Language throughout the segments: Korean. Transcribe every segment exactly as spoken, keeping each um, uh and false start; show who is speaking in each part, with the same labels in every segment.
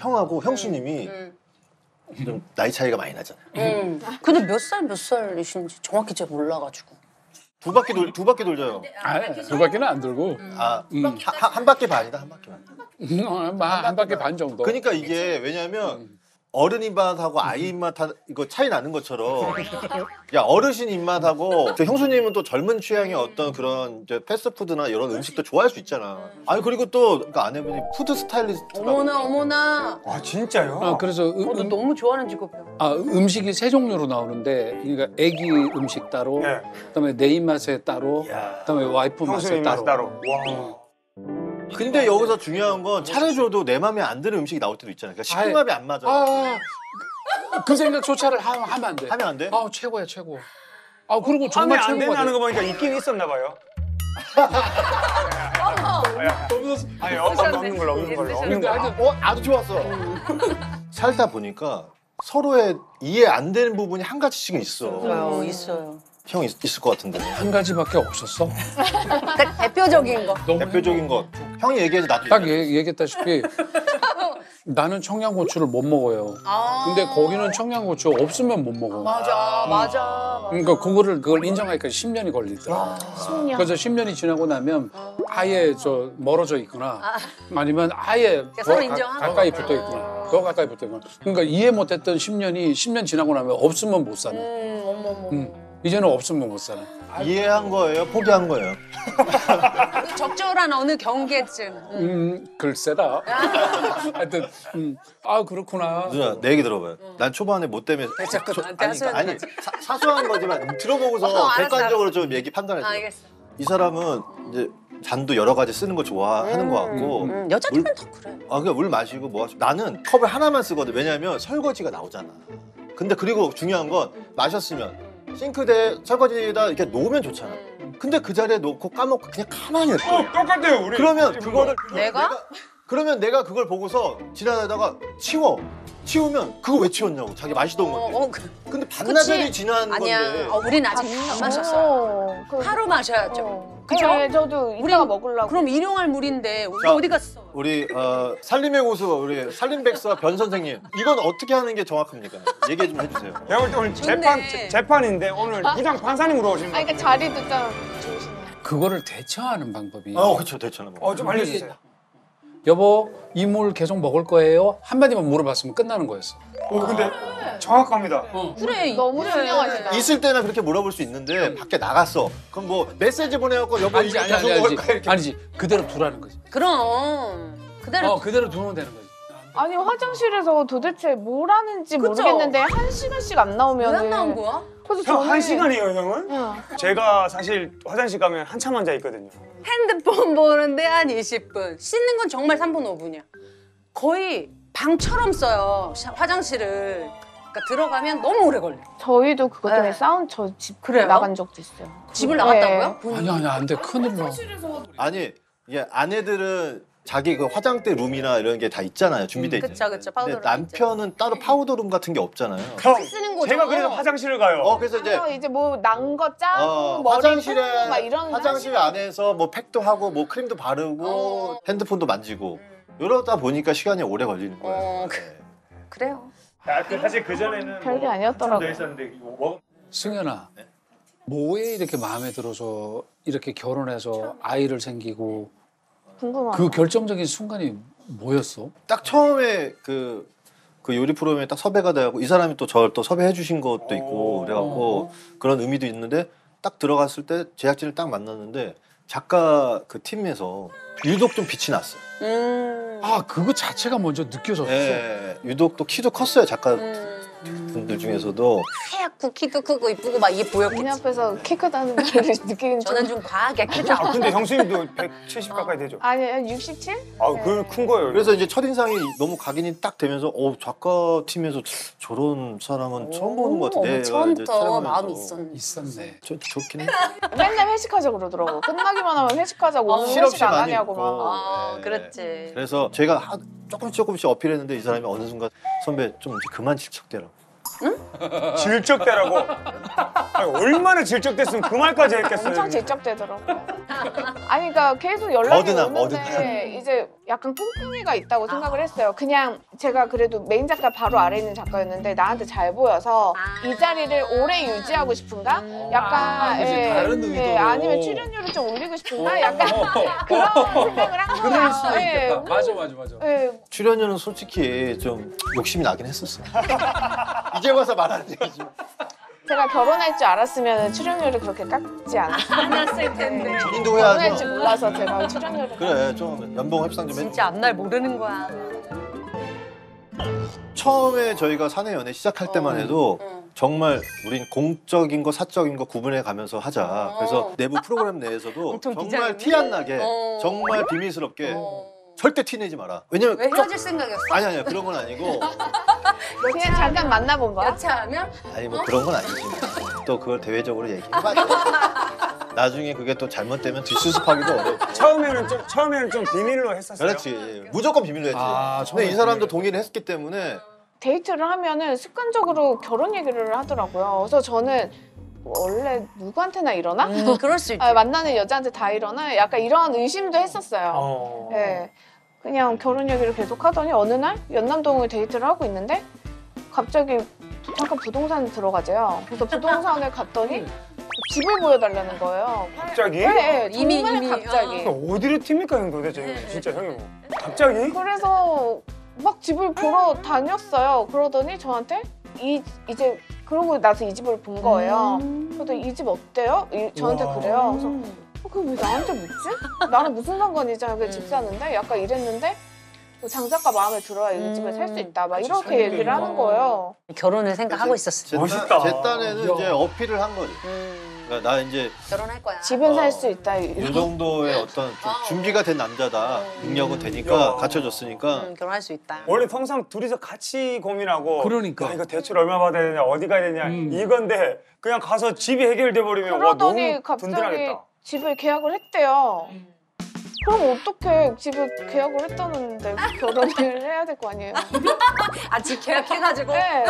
Speaker 1: 형하고 형수님이
Speaker 2: 음.
Speaker 1: 좀 나이 차이가 많이 나잖아요.
Speaker 2: 음. 근데 몇 살 몇 살이신지 정확히 잘 몰라가지고.
Speaker 1: 두 바퀴 돌 두 바퀴 돌져요.
Speaker 3: 아, 두 바퀴는 안 돌고.
Speaker 1: 아, 음. 한, 한 바퀴 반이다 한 바퀴 반.
Speaker 3: 음, 한, 한 바퀴 반 정도.
Speaker 1: 그러니까 이게 왜냐면 어른 입맛하고 아이 입맛 하, 이거 차이 나는 것처럼 야 어르신 입맛하고 저 형수님은 또 젊은 취향의 어떤 그런 이제 패스트푸드나 이런 음식도 좋아할 수 있잖아. 아니 그리고 또 그러니까 아내분이 푸드 스타일리스트.
Speaker 2: 어머나 어머나.
Speaker 4: 아 진짜요?
Speaker 3: 아, 그래서 음,
Speaker 2: 저도
Speaker 3: 음,
Speaker 2: 너무 좋아하는 직업이야.
Speaker 3: 아, 음식이 세 종류로 나오는데 그러니까 애기 음식 따로,
Speaker 4: 네.
Speaker 3: 그다음에 내 입맛에 따로,
Speaker 1: 야.
Speaker 3: 그다음에 와이프 맛에
Speaker 4: 형수님
Speaker 3: 따로.
Speaker 4: 맛 따로. 와.
Speaker 1: 근데 여기서 중요한 건 차려줘도 내 마음에 안 드는 음식이 나올 때도 있잖아요. 그러니까 식궁합이 안 맞아.
Speaker 3: 아, 그 생각조차를 하, 하면 안 돼.
Speaker 1: 하면 안 돼?
Speaker 3: 아, 최고야 최고. 아, 그리고
Speaker 4: 하면
Speaker 3: 정말
Speaker 4: 안
Speaker 3: 최고가
Speaker 4: 된다는
Speaker 3: 돼.
Speaker 4: 거 보니까 있긴 있었나 봐요. 아니 어, 없는 걸로 없는 걸로 없는
Speaker 3: 근데
Speaker 4: 걸로.
Speaker 3: 하여튼
Speaker 1: 어 아주 좋았어. 살다 보니까 서로의 이해 안 되는 부분이 한 가지씩은 있어.
Speaker 2: 있어요, 있어요.
Speaker 1: 형 있, 있을 것 같은데.
Speaker 3: 한 가지밖에 없었어.
Speaker 2: 대, 대표적인 거.
Speaker 3: 너무
Speaker 1: 대표적인 것. 형이 얘기해서 나도.
Speaker 3: 딱 얘기, 얘기했다시피 나는 청양고추를 못 먹어요.
Speaker 2: 아.
Speaker 3: 근데 거기는 청양고추 없으면 못 먹어.
Speaker 2: 맞아, 맞아.
Speaker 3: 그러니까 그거를 그걸 인정하기까지 십 년이 걸리더라.
Speaker 5: 십 년.
Speaker 3: 그래서 십 년이 지나고 나면 아예 저 멀어져 있거나 아니면 아예 더
Speaker 2: 서로
Speaker 3: 가,
Speaker 2: 인정하고.
Speaker 3: 가까이 붙어 있거나 더 가까이 붙어 있거나. 그러니까 이해 못했던 십 년이 십 년 지나고 나면 없으면 못 사는.
Speaker 2: 음, 어머 어머.
Speaker 3: 음, 이제는 없으면 못 사는.
Speaker 1: 이해한 거예요? 포기한 거예요?
Speaker 2: 그 적절한 어느 경계쯤. 음.
Speaker 3: 음, 글쎄다. 하여튼, 음, 아 그렇구나.
Speaker 1: 누나 내 얘기 들어봐요. 난 초반에 뭐 때문에
Speaker 2: 왜 자꾸
Speaker 1: 저-
Speaker 2: 나한테
Speaker 1: 아니, 그러니까
Speaker 2: 하소연
Speaker 1: 아니 사, 사소한 거지만 들어보고서
Speaker 2: 어, 알았어,
Speaker 1: 객관적으로
Speaker 2: 알았어.
Speaker 1: 좀 얘기 판단해 줘.
Speaker 2: 알겠어.
Speaker 1: 이 사람은 이제 잔도 여러 가지 쓰는 거 좋아하는 거 같고
Speaker 2: 음, 여자들은 더 그래.
Speaker 1: 아 그냥 물 마시고 뭐 하시고 나는 컵을 하나만 쓰거든. 왜냐면 설거지가 나오잖아. 근데 그리고 중요한 건 마셨으면 싱크대 설거지에다 이렇게 놓으면 좋잖아. 근데 그 자리에 놓고 까먹고 그냥 가만히 냅둬.
Speaker 4: 어, 똑같아요 우리.
Speaker 1: 그러면 그거를
Speaker 2: 내가?
Speaker 1: 그러면 내가 그걸 보고서 지나가다가 치워. 치우면 그거 왜 치웠냐고. 자기 마시던
Speaker 2: 어,
Speaker 1: 건데.
Speaker 2: 어, 그,
Speaker 1: 근데 반나절이
Speaker 2: 그치?
Speaker 1: 지난
Speaker 2: 아니야.
Speaker 1: 건데.
Speaker 2: 어, 우린 아직 안 마셨어요.
Speaker 5: 어, 그,
Speaker 2: 하루 마셔야죠.
Speaker 5: 어.
Speaker 2: 그죠?
Speaker 5: 네, 저도 이따가
Speaker 2: 우린-
Speaker 5: 먹으려고.
Speaker 2: 그럼 일용할 물인데 우리
Speaker 1: 자.
Speaker 2: 어디 갔어?
Speaker 1: 우리 어, 살림의 고수 우리 살림백서 변 선생님. 이건 어떻게 하는 게 정확합니까? 얘기 좀 해주세요.
Speaker 4: 내가 볼 때 오늘
Speaker 2: 좋네.
Speaker 4: 재판 재- 재판인데 오늘 부장 판사님으로 오신 거.
Speaker 5: 아니, 그러니까 자리도 좀 좋으시네요.
Speaker 3: 그거를 대처하는 방법이.
Speaker 1: 어 그렇죠 대처는.
Speaker 4: 어 좀 알려주세요.
Speaker 3: 여보, 이 물 계속 먹을 거예요? 한마디만 물어봤으면 끝나는 거였어.
Speaker 4: 어 근데 정확합니다.
Speaker 2: 그래.
Speaker 5: 너무
Speaker 2: 그래.
Speaker 5: 투명하시다.
Speaker 1: 있을 때나 그렇게 물어볼 수 있는데 밖에 나갔어. 그럼 뭐 메시지 보내갖고 여보
Speaker 3: 아니지,
Speaker 1: 이거
Speaker 3: 아니,
Speaker 1: 계속
Speaker 3: 아니,
Speaker 1: 먹을까
Speaker 3: 아니지.
Speaker 1: 이렇게.
Speaker 3: 아니지. 그대로 두라는 거지.
Speaker 2: 그럼 그대로
Speaker 3: 어, 그대로 두면 되는 거지.
Speaker 5: 아니, 화장실에서 도대체 뭘 하는지
Speaker 2: 그쵸?
Speaker 5: 모르겠는데 한 시간씩 안 나오면.
Speaker 2: 왜 안 나온 거야?
Speaker 5: 그래서
Speaker 4: 형 한
Speaker 5: 저는-
Speaker 4: 시간이에요 형은?
Speaker 5: 응.
Speaker 4: 제가 사실 화장실 가면 한참 앉아 있거든요.
Speaker 2: 핸드폰 보는데 한 이십 분. 씻는 건 정말 삼 분 오 분이야. 거의 방처럼 써요. 샤- 화장실을. 그러니까 들어가면 너무 오래 걸려.
Speaker 5: 저희도 그것 때문에
Speaker 2: 네.
Speaker 5: 싸운 저 집
Speaker 2: 그래요?
Speaker 5: 나간 적도 있어요.
Speaker 2: 집을
Speaker 5: 네.
Speaker 2: 나갔다고요?
Speaker 3: 아니, 아니, 안 돼. 큰일 나.
Speaker 1: 아니 이게 아내들은 자기 그 화장대 룸이나 이런 게 다 있잖아요. 준비돼 있잖아요.
Speaker 2: 그쵸, 그쵸. 파우더
Speaker 1: 근데
Speaker 2: 룸
Speaker 1: 남편은 따로 파우더 룸 같은 게 없잖아요.
Speaker 4: 형
Speaker 2: 쓰는 거죠.
Speaker 4: 제가 그래서 화장실을 가요.
Speaker 1: 어 그래서 이제
Speaker 5: 이제, 이제 뭐 난 거 짜고
Speaker 1: 어,
Speaker 5: 머리
Speaker 1: 화장실에
Speaker 5: 풀고 막 이런
Speaker 1: 화장실 안에서 뭐 팩도 하고 뭐 크림도 바르고
Speaker 2: 어.
Speaker 1: 핸드폰도 만지고 이러다 보니까 시간이 오래 걸리는 거예요.
Speaker 2: 어, 그-
Speaker 1: 네.
Speaker 2: 그래요.
Speaker 4: 아, 그 사실 그 전에는
Speaker 5: 별게 아니었더라고요.
Speaker 4: 있었는데 뭐
Speaker 3: 승현아, 뭐에 이렇게 마음에 들어서 이렇게 결혼해서 아이를 생기고
Speaker 5: 궁금하다.
Speaker 3: 그 결정적인 순간이 뭐였어?
Speaker 1: 딱 처음에 그, 그 요리 프로그램에 딱 섭외가 돼갖고 이 사람이 또 저를 또 섭외해 주신 것도 있고
Speaker 4: 오.
Speaker 1: 그래갖고 그런 의미도 있는데 딱 들어갔을 때 제작진을 딱 만났는데 작가 그 팀에서 유독 좀 빛이 났어.
Speaker 2: 음.
Speaker 3: 아, 그거 자체가 먼저 느껴졌어.
Speaker 1: 예, 유독 또 키도 컸어요 작가
Speaker 2: 음.
Speaker 1: 분들 중에서도.
Speaker 2: 하얗고 키도 크고 이쁘고 막 이게
Speaker 5: 언니
Speaker 2: 보였겠지.
Speaker 5: 앞에서 키 크다는 말을 느끼는
Speaker 2: 저는 좀 과하게 크죠.
Speaker 4: 아 근데 형수님도 백칠십 가까이 되죠?
Speaker 5: 아니 한 육십칠?
Speaker 4: 아그큰 거예요.
Speaker 1: 그래서 이제 첫인상이 너무 각인이 딱 되면서 어 작가 팀에서 저런 사람은 처음 보는 것 같은데.
Speaker 2: 어머,
Speaker 1: 이제
Speaker 2: 처음부터
Speaker 1: 촬영하면서.
Speaker 2: 마음이 있었네.
Speaker 3: 있었네.
Speaker 1: 저, 좋긴 해.
Speaker 5: 맨날 회식하자 그러더라고. 끝나기만 하면 회식하자고.
Speaker 2: 어,
Speaker 5: 오늘
Speaker 1: 실없이
Speaker 5: 회식 안
Speaker 1: 많이
Speaker 5: 하냐고
Speaker 1: 있고.
Speaker 5: 막.
Speaker 2: 아,
Speaker 1: 네.
Speaker 2: 그랬지.
Speaker 1: 그래서 제가 하, 조금씩 조금씩 어필했는데 이 사람이 어느 순간 선배 좀 이제 그만 질척대라고.
Speaker 4: 질적대라고. 아니, 얼마나 질적됐으면 그 말까지 했겠어요.
Speaker 5: 엄청 질적대더라고요. 아니 그러니까 계속 연락이
Speaker 1: 어드남,
Speaker 5: 오는데
Speaker 1: 어드남.
Speaker 5: 이제 약간 꿍꿍이가 있다고 생각을 했어요. 그냥 제가 그래도 메인 작가 바로 아래 있는 작가였는데 나한테 잘 보여서
Speaker 2: 아.
Speaker 5: 이 자리를 오래 유지하고 싶은가? 약간
Speaker 3: 아, 그치,
Speaker 5: 예,
Speaker 3: 다른 의도로.
Speaker 5: 예, 아니면 출연료를 좀 올리고 싶은가? 약간 그런 생각을 한 거예요.
Speaker 3: 그럴 수도
Speaker 5: 예,
Speaker 3: 있겠다. 맞아 맞아 맞아.
Speaker 5: 예,
Speaker 1: 출연료는 솔직히 좀 욕심이 나긴 했었어. 이제 와서 말하는 얘기지.
Speaker 5: 제가 결혼할 줄 알았으면 출연료를 그렇게 깎지 않았어요.
Speaker 2: 안았을 텐데.
Speaker 1: 본인도
Speaker 5: 결혼할 줄
Speaker 1: 해야죠.
Speaker 5: 몰라서 제가 출연료를
Speaker 1: 그래 좀 연봉 협상 좀 해.
Speaker 2: 진짜 앞날 모르는 거야.
Speaker 1: 처음에 저희가 사내 연애 시작할 때만 해도
Speaker 2: 응.
Speaker 1: 정말 우린 공적인 거 사적인 거 구분해 가면서 하자. 그래서 내부 프로그램 내에서도
Speaker 2: 엄청
Speaker 1: 정말
Speaker 2: 비장했네.
Speaker 1: 티 안 나게
Speaker 2: 어.
Speaker 1: 정말 비밀스럽게
Speaker 2: 어.
Speaker 1: 절대 티 내지 마라. 왜냐면
Speaker 2: 왜 헤어질 생각이었어?
Speaker 1: 아니 아니야 그런 건 아니고
Speaker 5: 그냥 잠깐 만나본 거야.
Speaker 2: 여차하면?
Speaker 1: 아니 뭐 그런 건 아니지만 또 그걸 대외적으로 얘기해봐. 나중에 그게 또 잘못되면 뒷수습하기도 어렵고.
Speaker 4: 처음에는 좀 처음에는 좀 비밀로 했었어요.
Speaker 1: 그렇지 무조건 비밀로 했지.
Speaker 3: 아,
Speaker 1: 근데 이
Speaker 3: 처음에
Speaker 1: 사람도
Speaker 3: 비밀로
Speaker 1: 동의를 했기 때문에
Speaker 5: 데이트를 하면은 습관적으로 결혼 얘기를 하더라고요. 그래서 저는 원래 누구한테나 이러나?
Speaker 2: 음, 그럴 수 있지.
Speaker 5: 아, 만나는 여자한테 다 이러나? 약간 이런 의심도 했었어요.
Speaker 4: 어.
Speaker 5: 네. 그냥 결혼 얘기를 계속 하더니 어느 날 연남동을 데이트를 하고 있는데 갑자기 잠깐 부동산에 들어가재요. 그래서 부동산에 갔더니 집을 보여달라는 거예요.
Speaker 4: 갑자기?
Speaker 5: 네, 네,
Speaker 2: 이미,
Speaker 5: 정말
Speaker 2: 이미,
Speaker 5: 갑자기.
Speaker 4: 어디로 튑니까 형 도대체
Speaker 2: 네.
Speaker 4: 진짜 형이 뭐 갑자기?
Speaker 5: 그래서 막 집을 보러 다녔어요. 그러더니 저한테 이 이제 그러고 나서 이 집을 본 거예요. 그래서 이 집 어때요? 이- 저한테
Speaker 4: 우와.
Speaker 5: 그래요. 그래서 어, 그게 왜 나한테 묻지? 나랑 무슨 상관이지?
Speaker 2: 음.
Speaker 5: 그집 사는데 약간 이랬는데 뭐 장작가 마음에 들어야 이
Speaker 2: 음.
Speaker 5: 집에 살 수 있다. 막
Speaker 4: 같이
Speaker 5: 이렇게
Speaker 4: 살게
Speaker 5: 얘기를
Speaker 4: 되니까.
Speaker 5: 하는 거예요.
Speaker 2: 결혼을 생각하고 있었어.
Speaker 1: 제,
Speaker 4: 멋있다.
Speaker 1: 딸, 제 딴에는
Speaker 3: 야.
Speaker 1: 이제 어필을 한 거지.
Speaker 2: 음,
Speaker 1: 그러니까 나 이제
Speaker 2: 결혼할 거야.
Speaker 5: 집은
Speaker 1: 어.
Speaker 5: 살 수 있다.
Speaker 1: 이 정도의 어떤 좀
Speaker 2: 어.
Speaker 1: 준비가 된 남자다.
Speaker 2: 어.
Speaker 1: 능력은
Speaker 4: 야.
Speaker 1: 되니까 갖춰줬으니까.
Speaker 2: 음, 결혼할 수 있다.
Speaker 4: 원래 평상 둘이서 같이 고민하고
Speaker 3: 그러니까.
Speaker 4: 야, 이거 대출 얼마 받아야 되냐 어디 가야 되냐
Speaker 3: 음.
Speaker 4: 이건데 그냥 가서 집이 해결돼 버리면 와
Speaker 5: 그러더니
Speaker 4: 너무
Speaker 5: 갑자기
Speaker 4: 든든하겠다.
Speaker 5: 집을 계약을 했대요. 그럼 어떻게 집을 계약을 했다는데 결혼을 해야 될 거 아니에요?
Speaker 2: 아, 집 계약해가지고.
Speaker 5: 네.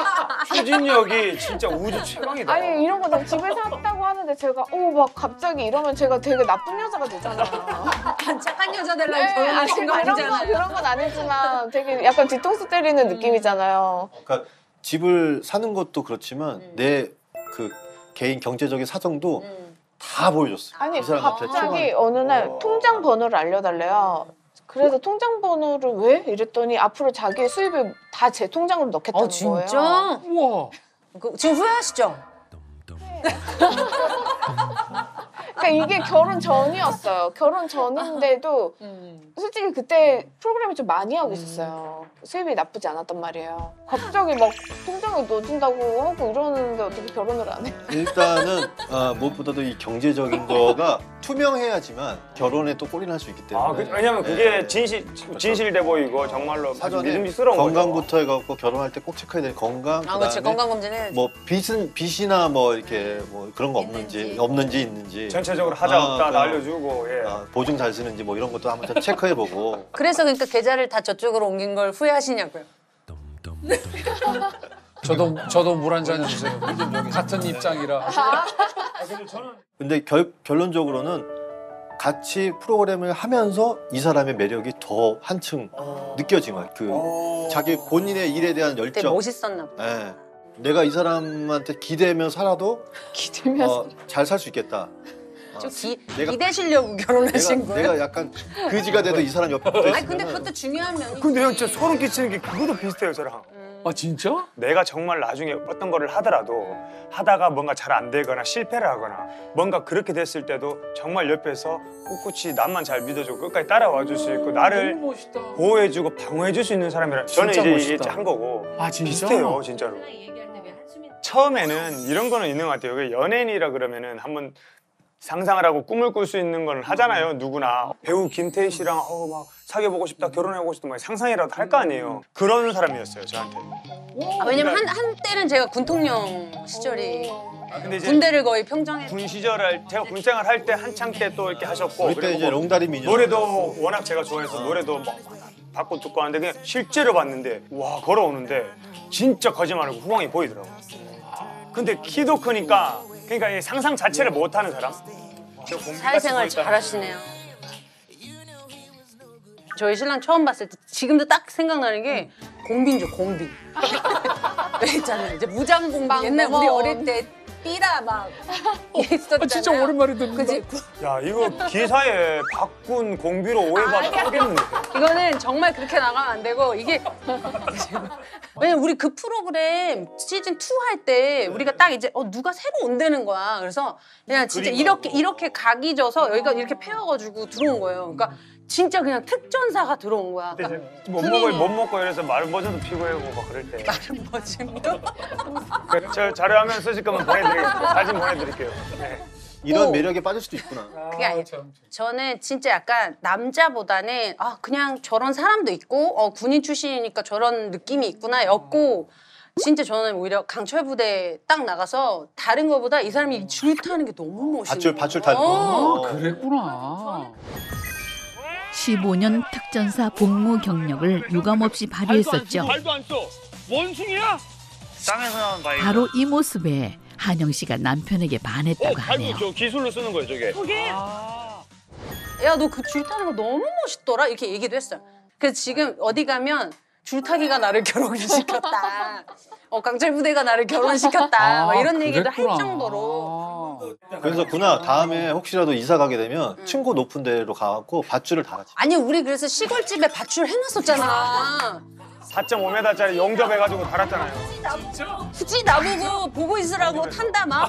Speaker 4: 추진력이 진짜 우주 최강이다.
Speaker 5: 아니 이런 거죠. 집을 샀다고 하는데 제가 어 막 갑자기 이러면 제가 되게 나쁜 여자가 되잖아요.
Speaker 2: 안 착한 여자 되려고
Speaker 5: 네, 아니,
Speaker 2: 결혼하신 거
Speaker 5: 그런 건
Speaker 2: 아니잖아요.
Speaker 5: 그런 건 아니지만 되게 약간 뒤통수 때리는 느낌이잖아요.
Speaker 1: 그러니까 집을 사는 것도 그렇지만
Speaker 2: 음.
Speaker 1: 내 그 개인 경제적인 사정도
Speaker 2: 음.
Speaker 1: 다 보여줬어.
Speaker 5: 아니
Speaker 1: 이 사람한테
Speaker 5: 갑자기 어느 날 통장 번호를 알려달래요. 그래서 통장 번호를 왜? 이랬더니 앞으로 자기의 수입을 다 제 통장으로 넣겠다는
Speaker 2: 어, 진짜?
Speaker 5: 거예요.
Speaker 3: 우와.
Speaker 2: 그, 지금 후회하시죠?
Speaker 5: 그러니까 이게 결혼 전이었어요. 결혼 전인데도
Speaker 2: 음.
Speaker 5: 솔직히 그때 프로그램을 좀 많이 하고 있었어요. 수입이 나쁘지 않았단 말이에요. 갑자기 막 통장에 넣어준다고 하고 이러는데 어떻게 결혼을 안 해?
Speaker 1: 일단은 아, 무엇보다도 이 경제적인 거가 투명해야지만 결혼에 또 꼴이 날 수 있기 때문에.
Speaker 4: 아, 그, 왜냐면
Speaker 1: 네.
Speaker 4: 그게 진실 진실돼 보이고 정말로
Speaker 1: 사전에
Speaker 4: 믿음직스러운 거죠.
Speaker 1: 건강부터 해갖고 결혼할 때 꼭 체크해야 될 건강.
Speaker 2: 아, 그렇지.
Speaker 1: 그다음에
Speaker 2: 건강검진 해야지.
Speaker 1: 뭐 빚은 빚이나 뭐 이렇게 뭐 그런 거 없는지
Speaker 2: 있는지.
Speaker 1: 없는지 있는지.
Speaker 4: 전체적으로 하자
Speaker 1: 아,
Speaker 4: 없다
Speaker 1: 그럼.
Speaker 4: 알려주고 예.
Speaker 1: 아, 보증 잘 쓰는지 뭐 이런 것도 한번 좀 체크해보고.
Speaker 2: 그래서 그러니까 계좌를 다 저쪽으로 옮긴 걸 후회하시냐고요.
Speaker 3: 저도 저도 물 한 잔 주세요. 같은 입장이라.
Speaker 1: 근데 결, 결론적으로는 같이 프로그램을 하면서 이 사람의 매력이 더 한층 느껴진 거야. 그
Speaker 4: 어.
Speaker 1: 자기 본인의 일에 대한
Speaker 2: 되게
Speaker 1: 열정.
Speaker 2: 멋있었나 보다.
Speaker 1: 예. 내가 이 사람한테 기대면 살아도
Speaker 5: 기대면서
Speaker 1: 어, 잘 살 수 있겠다. 어,
Speaker 2: 좀 기,
Speaker 1: 내가-
Speaker 2: 기대시려고 결혼하신
Speaker 1: 내가,
Speaker 2: 거예요?
Speaker 1: 내가 약간 그지가 돼도 이 사람 옆에 붙어
Speaker 2: 아니 근데
Speaker 1: 있으면
Speaker 2: 그것도 중요한 면이.
Speaker 4: 근데 형 진짜 소름 끼치는 게 그것도 비슷해요 저랑.
Speaker 3: 아 진짜?
Speaker 4: 내가 정말 나중에 어떤 거를 하더라도 하다가 뭔가 잘 안 되거나 실패를 하거나 뭔가 그렇게 됐을 때도 정말 옆에서 꿋꿋이 남만 잘 믿어주고 끝까지 따라와 줄 수 있고 나를
Speaker 3: 너무 멋있다.
Speaker 4: 보호해주고 방어해줄 수 있는 사람이라 저는
Speaker 3: 진짜
Speaker 4: 이제 이게
Speaker 3: 멋있다.
Speaker 4: 한 거고
Speaker 3: 아 진짜?
Speaker 4: 비슷해요 진짜로. 처음에는 이런 거는 있는 것 같아요. 왜 연예인이라 그러면은 한번 상상을 하고 꿈을 꿀 수 있는 건 하잖아요. 누구나 배우 김태희 씨랑 어, 막 사귀어보고 싶다, 결혼해보고 싶다, 막 상상이라도 할 거 아니에요. 그런 사람이었어요 저한테.
Speaker 2: 아, 왜냐면 한 한때는 제가 군통령 시절이
Speaker 4: 아, 근데 이제
Speaker 2: 군대를 거의 평정해.
Speaker 4: 군 시절을 제가 군생활 할 때 한창 때 또 이렇게 하셨고
Speaker 1: 우리 때
Speaker 4: 그리고
Speaker 1: 이제
Speaker 4: 뭐
Speaker 1: 롱다리 미녀
Speaker 4: 노래도 워낙 제가 좋아해서 노래도 막 받고 듣고 하는데 그냥 실제로 봤는데 와 걸어오는데 진짜 거짓말하고 후광이 보이더라고. 근데 키도 크니까 그러니까 이 상상 자체를 못하는 사람.
Speaker 2: 사회생활 잘하시네요. 저희 신랑 처음 봤을 때 지금도 딱 생각나는 게 공비인죠, 공비. 왜 있잖아요. 이제 무장 공비. 옛날 우리 어릴 때 삐라 막 있었잖아요.
Speaker 3: 아, 진짜 오랜만에 듣는
Speaker 2: 그치?
Speaker 4: 야 이거 기사에 박군 공비로 오해받아 하겠는데.
Speaker 2: 이거는 정말 그렇게 나가면 안 되고 이게 왜냐면 우리 그 프로그램 시즌 투 할 때 우리가 딱 이제 어 누가 새로 온다는 거야. 그래서 그냥 진짜 이렇게 이렇게 각이 져서 여기가 이렇게 패여가지고 들어온 거예요. 그러니까 진짜 그냥 특전사가 들어온 거야. 그러니까
Speaker 4: 못 먹어 못 먹고 이래서 말버전도 피고하고 막 그럴 때.
Speaker 2: 말은 뭐지요?
Speaker 4: 저 자료화면 쓰실 거면 보내드릴게요. 사진 보내드릴게요. 네.
Speaker 1: 이런
Speaker 2: 오.
Speaker 1: 매력에 빠질 수도 있구나.
Speaker 2: 그게 아니에요. 저는 진짜 약간 남자보다는 아 그냥 저런 사람도 있고 어 군인 출신이니까 저런 느낌이 있구나 였고 진짜 저는 오히려 강철 부대 딱 나가서 다른 거보다 이 사람이 줄 타는 게 너무 멋있는
Speaker 1: 밧줄, 밧줄 타는
Speaker 2: 거예요.
Speaker 1: 거.
Speaker 3: 아, 그랬구나.
Speaker 6: 십오 년 특전사 복무 경력을 유감없이 발휘했었죠.
Speaker 4: 발도 안 써. 원숭이야? 땅에서 나온 바위.
Speaker 6: 바로 이 모습에 한영 씨가 남편에게 반했다고 하네요.
Speaker 4: 저 기술로 쓰는 거예요, 저게.
Speaker 2: 저게 야 너 그 줄 타는 거 너무 멋있더라 이렇게 얘기도 했어요. 그래서 지금 어디 가면 줄타기가 나를 결혼시켰다. 어 강철 부대가 나를 결혼시켰다. 막 이런 얘기도 할
Speaker 3: 그랬구나.
Speaker 2: 정도로.
Speaker 1: 그래서 구나 다음에 혹시라도 이사 가게 되면 층고 높은 데로 가갖고 밧줄을 달아.
Speaker 2: 아니 우리 그래서 시골집에 밧줄 해놨었잖아.
Speaker 4: 사 점 오 미터짜리 용접해가지고 달았잖아요.
Speaker 2: 굳이 나보고 보고 있으라고 탄다 막.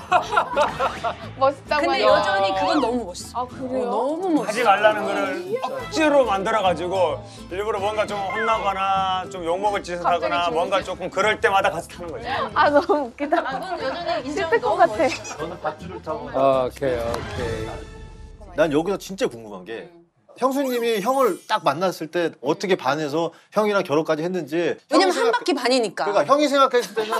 Speaker 5: 멋있다고
Speaker 2: 근데
Speaker 5: 하죠.
Speaker 2: 여전히 그건 너무 멋있어.
Speaker 5: 아 그래요?
Speaker 2: 어, 너무 멋있어.
Speaker 4: 하지 말라는 거를 억지로 만들어가지고 일부러 뭔가 좀 혼나거나 좀 욕먹을 짓을
Speaker 5: 갑자기
Speaker 4: 하거나
Speaker 5: 좋은
Speaker 4: 뭔가 조금 그럴 때마다 가서 타는 거지.
Speaker 5: 아 너무 웃기다.
Speaker 2: 아, 그건 여전히 인정
Speaker 5: 실패 것
Speaker 2: 너무
Speaker 5: 같아.
Speaker 2: 멋있어.
Speaker 1: 저는 밧줄을 타고.
Speaker 3: 아, 오케이, 오케이.
Speaker 1: 난 여기서 진짜 궁금한 게 형수님이 형을 딱 만났을 때 어떻게 반해서 형이랑 결혼까지 했는지.
Speaker 2: 왜냐면
Speaker 1: 형이
Speaker 2: 한
Speaker 1: 생각-
Speaker 2: 바퀴 반이니까.
Speaker 1: 그러니까 형이 생각했을 때는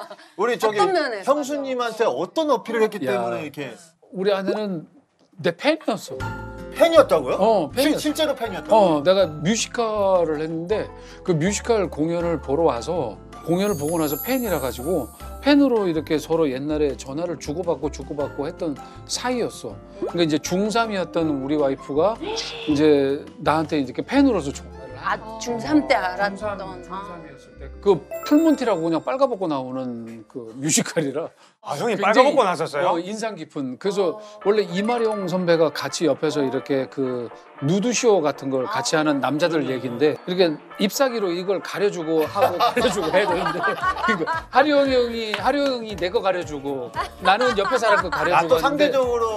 Speaker 1: 우리 저기
Speaker 2: 어떤 면에서?
Speaker 1: 형수님한테 어떤 어필을 했기
Speaker 3: 야.
Speaker 1: 때문에 이렇게
Speaker 3: 우리 아내는 내 팬이었어.
Speaker 1: 팬이었다고요?
Speaker 3: 어,
Speaker 1: 실,
Speaker 3: 팬이었어.
Speaker 1: 실제로 팬이었다고?
Speaker 3: 어, 내가 뮤지컬을 했는데 그 뮤지컬 공연을 보러 와서 공연을 보고 나서 팬이라 가지고 팬으로 이렇게 서로 옛날에 전화를 주고받고 주고받고 했던 사이였어. 그러니까 이제 중삼이었던 우리 와이프가 이제 나한테 이렇게 팬으로서 전화를 한
Speaker 2: 아 중삼 때 알았던.
Speaker 3: 중삼이었을 때 그 풀문티라고 그냥 빨가벗고 나오는 그 뮤지컬이라
Speaker 4: 아 형이
Speaker 3: 굉장히,
Speaker 4: 빨가벗고 나섰어요?
Speaker 3: 어, 인상 깊은. 그래서 원래 이마룡 선배가 같이 옆에서 이렇게 그 누드쇼 같은 걸 같이 하는 남자들 얘기인데 이렇게 ip사귀로 이걸 가려주고 하고 가려주고 해야 되는데 그러니까 하룡 형이 하룡 형이 내 거 가려주고 나는 옆에 사람 거 가려주고
Speaker 1: 아, 또
Speaker 3: 하는데
Speaker 1: 상대적으로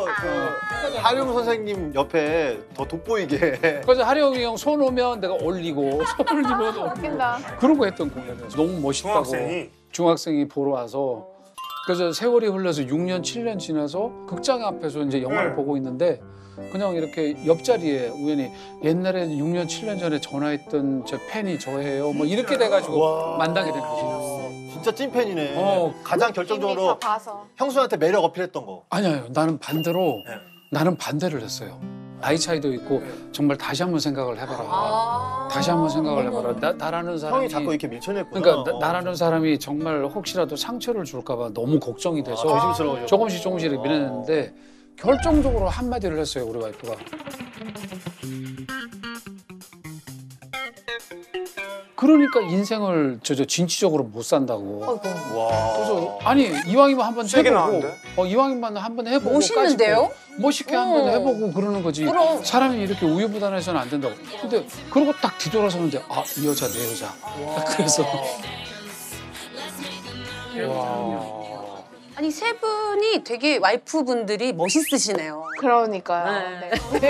Speaker 1: 그 하룡 선생님 옆에 더 돋보이게.
Speaker 3: 그래서 하룡 형 손 오면 내가 올리고 손 올리면 올리고
Speaker 5: 웃긴다.
Speaker 3: 그러고 했던 공연이었어. 너무 멋있다고.
Speaker 4: 중학생이.
Speaker 3: 중학생이 보러 와서 그래서 세월이 흘러서 육 년, 칠 년 지나서 극장 앞에서 이제 영화를
Speaker 4: 네.
Speaker 3: 보고 있는데 그냥 이렇게 옆자리에 우연히 옛날에 육 년, 칠 년 전에 전화했던 제 팬이 저예요. 뭐 이렇게 돼가지고
Speaker 1: 와.
Speaker 3: 만나게 된 거지.
Speaker 1: 진짜 찐팬이네.
Speaker 3: 어.
Speaker 1: 가장
Speaker 5: 이미
Speaker 1: 결정적으로
Speaker 5: 다 봐서.
Speaker 1: 형수한테 매력 어필했던 거.
Speaker 3: 아니요, 나는 반대로
Speaker 1: 네.
Speaker 3: 나는 반대를 했어요. 나이 차이도 있고 정말 다시 한번 생각을 해봐라.
Speaker 2: 아.
Speaker 3: 다시 한번 생각을 해봐라. 나, 나라는 사람이
Speaker 1: 형이 자꾸 이렇게 밀쳐냈구나.
Speaker 3: 그러니까 나,
Speaker 1: 어.
Speaker 3: 나라는 사람이 정말 혹시라도 상처를 줄까봐 너무 걱정이 돼서
Speaker 1: 아, 조심스러워져.
Speaker 3: 조금씩 조금씩 이렇게 밀어냈는데 결정적으로 한마디를 했어요, 우리 와이프가. 그러니까 인생을 저, 저 진취적으로 못 산다고.
Speaker 1: 와.
Speaker 3: 그래서 아니 이왕이면 한번
Speaker 4: 세게
Speaker 3: 해보고,
Speaker 4: 나왔는데?
Speaker 3: 어 이왕이면 한번 해보고
Speaker 2: 멋있는데요?
Speaker 3: 까짓거 멋있게 한번
Speaker 2: 어.
Speaker 3: 해보고 그러는 거지.
Speaker 2: 그럼.
Speaker 3: 사람이 이렇게 우유부단해서는 안 된다고. 근데 그러고 딱 뒤돌아서는데 아 이 여자 내 여자. 그래서 와.
Speaker 2: 아니 세 분이 되게 와이프분들이 멋있으시네요.
Speaker 5: 그러니까요.
Speaker 2: 네.
Speaker 5: 네.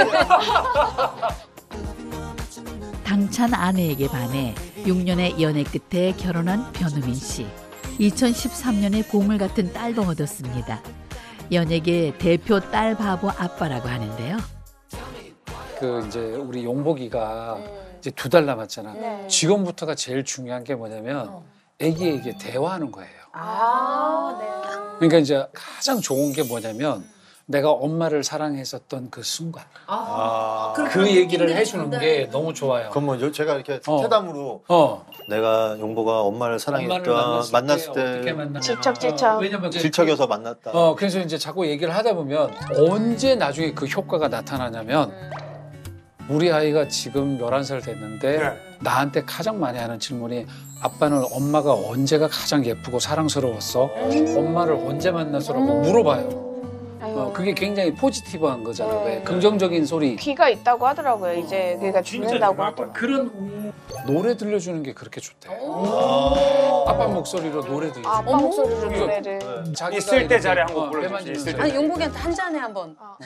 Speaker 6: 당찬 아내에게 반해 육 년의 연애 끝에 결혼한 변우민 씨. 이천십삼 년에 보물 같은 딸도 얻었습니다. 연예계 대표 딸 바보 아빠라고 하는데요.
Speaker 3: 그 이제 우리 용복이가 이제 두 달 남았잖아.
Speaker 5: 네.
Speaker 3: 지금부터가 제일 중요한 게 뭐냐면 애기에게 대화하는 거예요.
Speaker 2: 아, 네.
Speaker 3: 그러니까 이제 가장 좋은 게 뭐냐면 내가 엄마를 사랑했었던 그 순간
Speaker 1: 아,
Speaker 3: 그 얘기를 해주는 게 너무 좋아요.
Speaker 1: 그럼 뭐 제가 이렇게
Speaker 3: 어.
Speaker 1: 태담으로
Speaker 3: 어.
Speaker 1: 내가 용보가 엄마를 사랑했던
Speaker 3: 엄마를
Speaker 1: 만났을 때,
Speaker 3: 어떻게 만났나.
Speaker 5: 질척질척.
Speaker 3: 어, 왜냐면 그-
Speaker 1: 질척여서 만났다.
Speaker 3: 어 그래서 이제 자꾸 얘기를 하다 보면 언제 나중에 그 효과가 나타나냐면 우리 아이가 지금 열한 살 됐는데
Speaker 4: 네.
Speaker 3: 나한테 가장 많이 하는 질문이 아빠는 엄마가 언제가 가장 예쁘고 사랑스러웠어? 엄마를 언제 만났어라고 물어봐요.
Speaker 5: 아유,
Speaker 3: 어, 그게 굉장히 포지티브한 거잖아.
Speaker 5: 네.
Speaker 3: 왜? 긍정적인 소리.
Speaker 5: 귀가 있다고 하더라고요. 이제 그러니까 죽는다고 하더라고요.
Speaker 3: 그런 노래 들려주는 게 그렇게 좋대.
Speaker 1: 아.
Speaker 3: 아빠 목소리로 노래 들려줘.
Speaker 5: 아, 아빠 목소리로
Speaker 3: 이거-
Speaker 5: 노래를.
Speaker 3: 자기가
Speaker 4: 있을 때
Speaker 3: 이렇게,
Speaker 4: 잘해 한곡
Speaker 3: 어,
Speaker 4: 불러주지.
Speaker 3: 배 만지면서.
Speaker 4: 있을 때.
Speaker 2: 아니 용복이한테 한 잔에 한번.
Speaker 5: 아,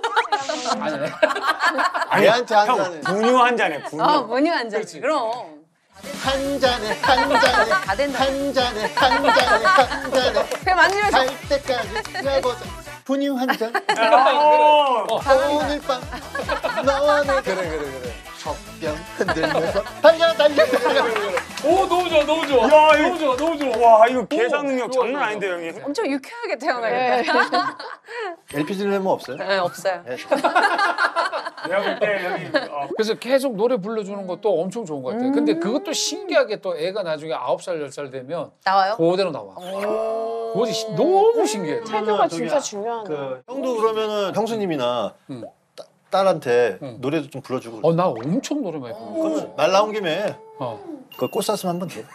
Speaker 3: 아니,
Speaker 1: 얘한테 한
Speaker 4: 형
Speaker 1: 잔에
Speaker 4: 분유 한 잔에 분유.
Speaker 2: 아 뭐니 한 잔. 그럼
Speaker 1: 한 잔에 한 잔에
Speaker 2: 다 된다.
Speaker 1: 한 잔에 한 잔에 한 잔에
Speaker 2: 그냥 만지면서
Speaker 1: 갈 때까지 해보자. 분유 한 잔.
Speaker 4: 어.
Speaker 1: 오늘 밤 너와 내
Speaker 3: 그래 그래 그래.
Speaker 1: 젖병 흔들면서 달려 달려 달려.
Speaker 3: 오 너무 좋아 너무 좋아.
Speaker 4: 야, 이거-
Speaker 3: 너무 좋아 너무 좋아.
Speaker 4: 와 이거 계산 능력
Speaker 3: 좋아,
Speaker 4: 장난
Speaker 3: 좋아.
Speaker 4: 아닌데 형이.
Speaker 2: 엄청 유쾌하게 태어나겠다.
Speaker 1: 엘피지 레몬 없어요?
Speaker 2: 네, 없어요.
Speaker 1: 네.
Speaker 4: 내가 볼 때 여기 어,
Speaker 3: 그래서 계속 노래 불러주는 것도 엄청 좋은 것 같아요. 근데 그것도 신기하게 또 애가 나중에 아홉 살 열 살 되면
Speaker 2: 나와요?
Speaker 3: 그대로 나와. 그것이 시- 너무 신기해.
Speaker 5: 태교가
Speaker 1: 저기
Speaker 5: 진짜
Speaker 1: 아-
Speaker 5: 중요하네.
Speaker 1: 그 형도 그러면은 형수님이나
Speaker 3: 응.
Speaker 1: 따- 딸한테
Speaker 3: 응.
Speaker 1: 노래도 좀 불러주고.
Speaker 3: 어 나 엄청 노래 많이 부르고.
Speaker 1: 그러면 말 나온 김에
Speaker 3: 어.
Speaker 1: 그 꽃사슴 한번 줘.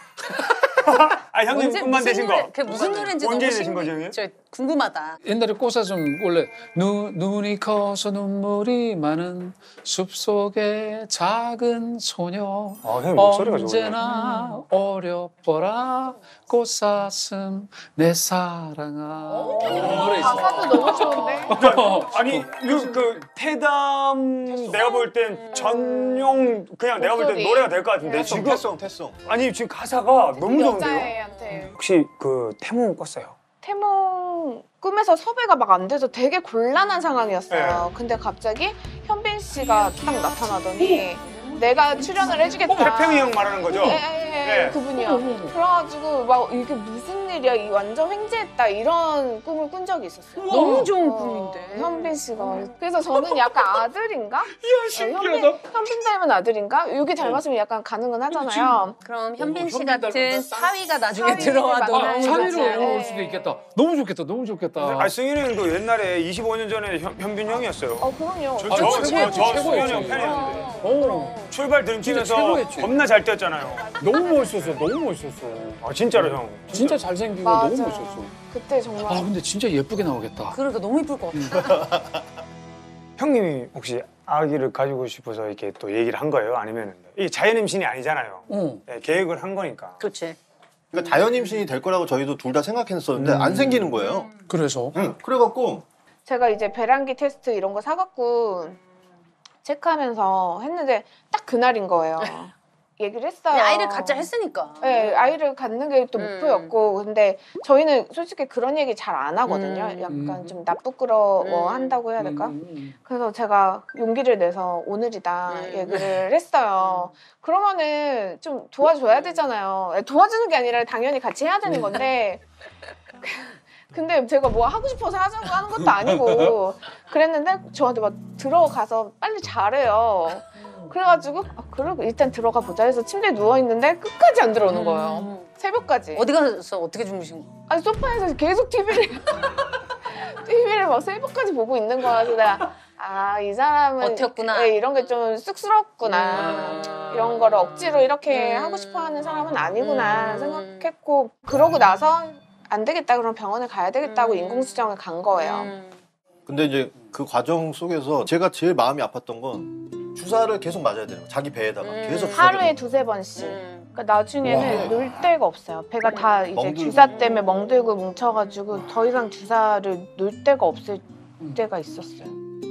Speaker 4: 아 형님
Speaker 2: 언제
Speaker 4: 꿈만
Speaker 2: 무슨
Speaker 4: 되신
Speaker 2: 노래,
Speaker 4: 거.
Speaker 2: 그 무슨 노래인지
Speaker 4: 언제
Speaker 2: 너무
Speaker 4: 되신 거죠,
Speaker 2: 신기-
Speaker 4: 형님?
Speaker 2: 저 궁금하다.
Speaker 3: 옛날에 꽃사슴 원래 눈, 눈이 커서 눈물이 많은 숲속의 작은 소녀
Speaker 4: 아 형님 목소리가 좋네.
Speaker 3: 언제나 어렵더라 꽃사슴 내 사랑아 이런 노래 있어.
Speaker 5: 가사도 너무 좋은데.
Speaker 4: 아니 이- 그 태담 내가 볼 땐 전용 그냥 내가 볼 땐
Speaker 5: 목소리.
Speaker 4: 노래가 될 것 같은데
Speaker 1: 태송
Speaker 4: 지금
Speaker 1: 태송 태송.
Speaker 4: 아니 지금 가사가 너무 좋은데요?
Speaker 5: 여자애한테.
Speaker 4: 혹시 그 태몽 꿨어요?
Speaker 5: 태몽 꿈에서 섭외가 막 안 돼서 되게 곤란한 상황이었어요. 근데 갑자기 현빈 씨가 딱 나타나더니 내가 출연을 해주겠다.
Speaker 4: 태평이 형 말하는 거죠?
Speaker 5: 예, 예, 예,
Speaker 4: 네.
Speaker 5: 그분이요. 그래가지고 막 이게 무슨 일이야, 이 완전 횡재했다 이런 꿈을 꾼 적이 있었어요.
Speaker 2: 너무 좋은
Speaker 5: 어,
Speaker 2: 꿈인데.
Speaker 5: 현빈 씨가. 그래서 저는 약간 아들인가?
Speaker 3: 야
Speaker 5: 어,
Speaker 3: 신기하다.
Speaker 5: 현빈, 현빈 닮은 아들인가? 여기 닮았으면 약간 가능은 하잖아요.
Speaker 2: 그럼 현빈 씨
Speaker 3: 현빈
Speaker 2: 같은
Speaker 3: 닮았다.
Speaker 2: 사위가 나중에
Speaker 5: 사위를
Speaker 2: 들어와도
Speaker 5: 만나는
Speaker 3: 아,
Speaker 5: 거지.
Speaker 3: 사위로
Speaker 5: 네.
Speaker 3: 올 수도 있겠다. 너무 좋겠다. 너무 좋겠다.
Speaker 4: 아 승윤이 형도 옛날에 이십오 년 전에 현, 현빈 형이었어요.
Speaker 5: 어, 그럼요.
Speaker 4: 저,
Speaker 3: 아,
Speaker 4: 저,
Speaker 3: 최고,
Speaker 4: 저, 저
Speaker 3: 최고였지.
Speaker 4: 승윤이 형 팬이었는데
Speaker 3: 오,
Speaker 4: 출발 드림팀에서
Speaker 3: 진짜 최고였지.
Speaker 4: 겁나 잘 뛰었잖아요.
Speaker 3: 너무 멋있었어. 너무 멋있었어.
Speaker 4: 아 진짜로 형.
Speaker 3: 진짜 잘생기고
Speaker 5: 맞아.
Speaker 3: 너무 멋있었어.
Speaker 5: 그때 정말.
Speaker 3: 아 근데 진짜 예쁘게 나오겠다.
Speaker 2: 그러니까 너무 이쁠 것 같아.
Speaker 4: 형님이 혹시 아기를 가지고 싶어서 이렇게 또 얘기를 한 거예요? 아니면 이게 자연 임신이 아니잖아요.
Speaker 3: 응.
Speaker 4: 네, 계획을 한 거니까.
Speaker 2: 그렇지.
Speaker 1: 그러니까 자연 임신이 될 거라고 저희도 둘 다 생각했었는데 안 생기는 거예요.
Speaker 3: 그래서
Speaker 1: 응. 그래갖고
Speaker 5: 제가 이제 배란기 테스트 이런 거 사갖고 체크하면서 했는데 딱 그날인 거예요. 얘기를 했어요.
Speaker 2: 아이를 갖자 했으니까.
Speaker 5: 네, 아이를 갖는 게 또
Speaker 2: 음.
Speaker 5: 목표였고 근데 저희는 솔직히 그런 얘기 잘 안 하거든요.
Speaker 2: 음.
Speaker 5: 약간
Speaker 3: 음.
Speaker 5: 좀 나쁘끄러워
Speaker 2: 음.
Speaker 5: 한다고 해야 될까?
Speaker 3: 음.
Speaker 5: 그래서 제가 용기를 내서 오늘이다
Speaker 2: 음.
Speaker 5: 얘기를 했어요. 그러면은 좀 도와줘야 되잖아요. 도와주는 게 아니라 당연히 같이 해야 되는 건데 근데 제가 뭐 하고 싶어서 하자고 하는 것도 아니고 그랬는데 저한테 막 들어가서 빨리 자래요. 그래가지고 아, 그래 일단 들어가 보자 해서 침대에 누워있는데 끝까지 안 들어오는 거예요.
Speaker 2: 음.
Speaker 5: 새벽까지.
Speaker 2: 어디 가서 어떻게 주무신 거?
Speaker 5: 아니 소파에서 계속 티비를 티비를 막 새벽까지 보고 있는 거야. 그래서 내가 아 이 사람은
Speaker 2: 버텼구나.
Speaker 5: 예, 이런 게 좀 쑥스럽구나.
Speaker 2: 음.
Speaker 5: 이런 거를 억지로 이렇게
Speaker 2: 음.
Speaker 5: 하고 싶어하는 사람은 아니구나
Speaker 2: 음.
Speaker 5: 생각했고 그러고 나서 안 되겠다 그럼 병원에 가야 되겠다고
Speaker 2: 음.
Speaker 5: 인공수정을 간 거예요.
Speaker 2: 음.
Speaker 1: 근데 이제 그 과정 속에서 제가 제일 마음이 아팠던 건 주사를 계속 맞아야 되는 거예요. 자기 배에다가
Speaker 2: 음.
Speaker 1: 계속 주사
Speaker 5: 하루에 두세 번씩.
Speaker 2: 음.
Speaker 5: 그러니까 나중에는
Speaker 1: 와.
Speaker 5: 놀 데가 없어요. 배가 다 이제
Speaker 1: 멍들고.
Speaker 5: 주사 때문에 멍들고 뭉쳐가지고 더 이상 주사를 놓을 데가 없을 때가 있었어요.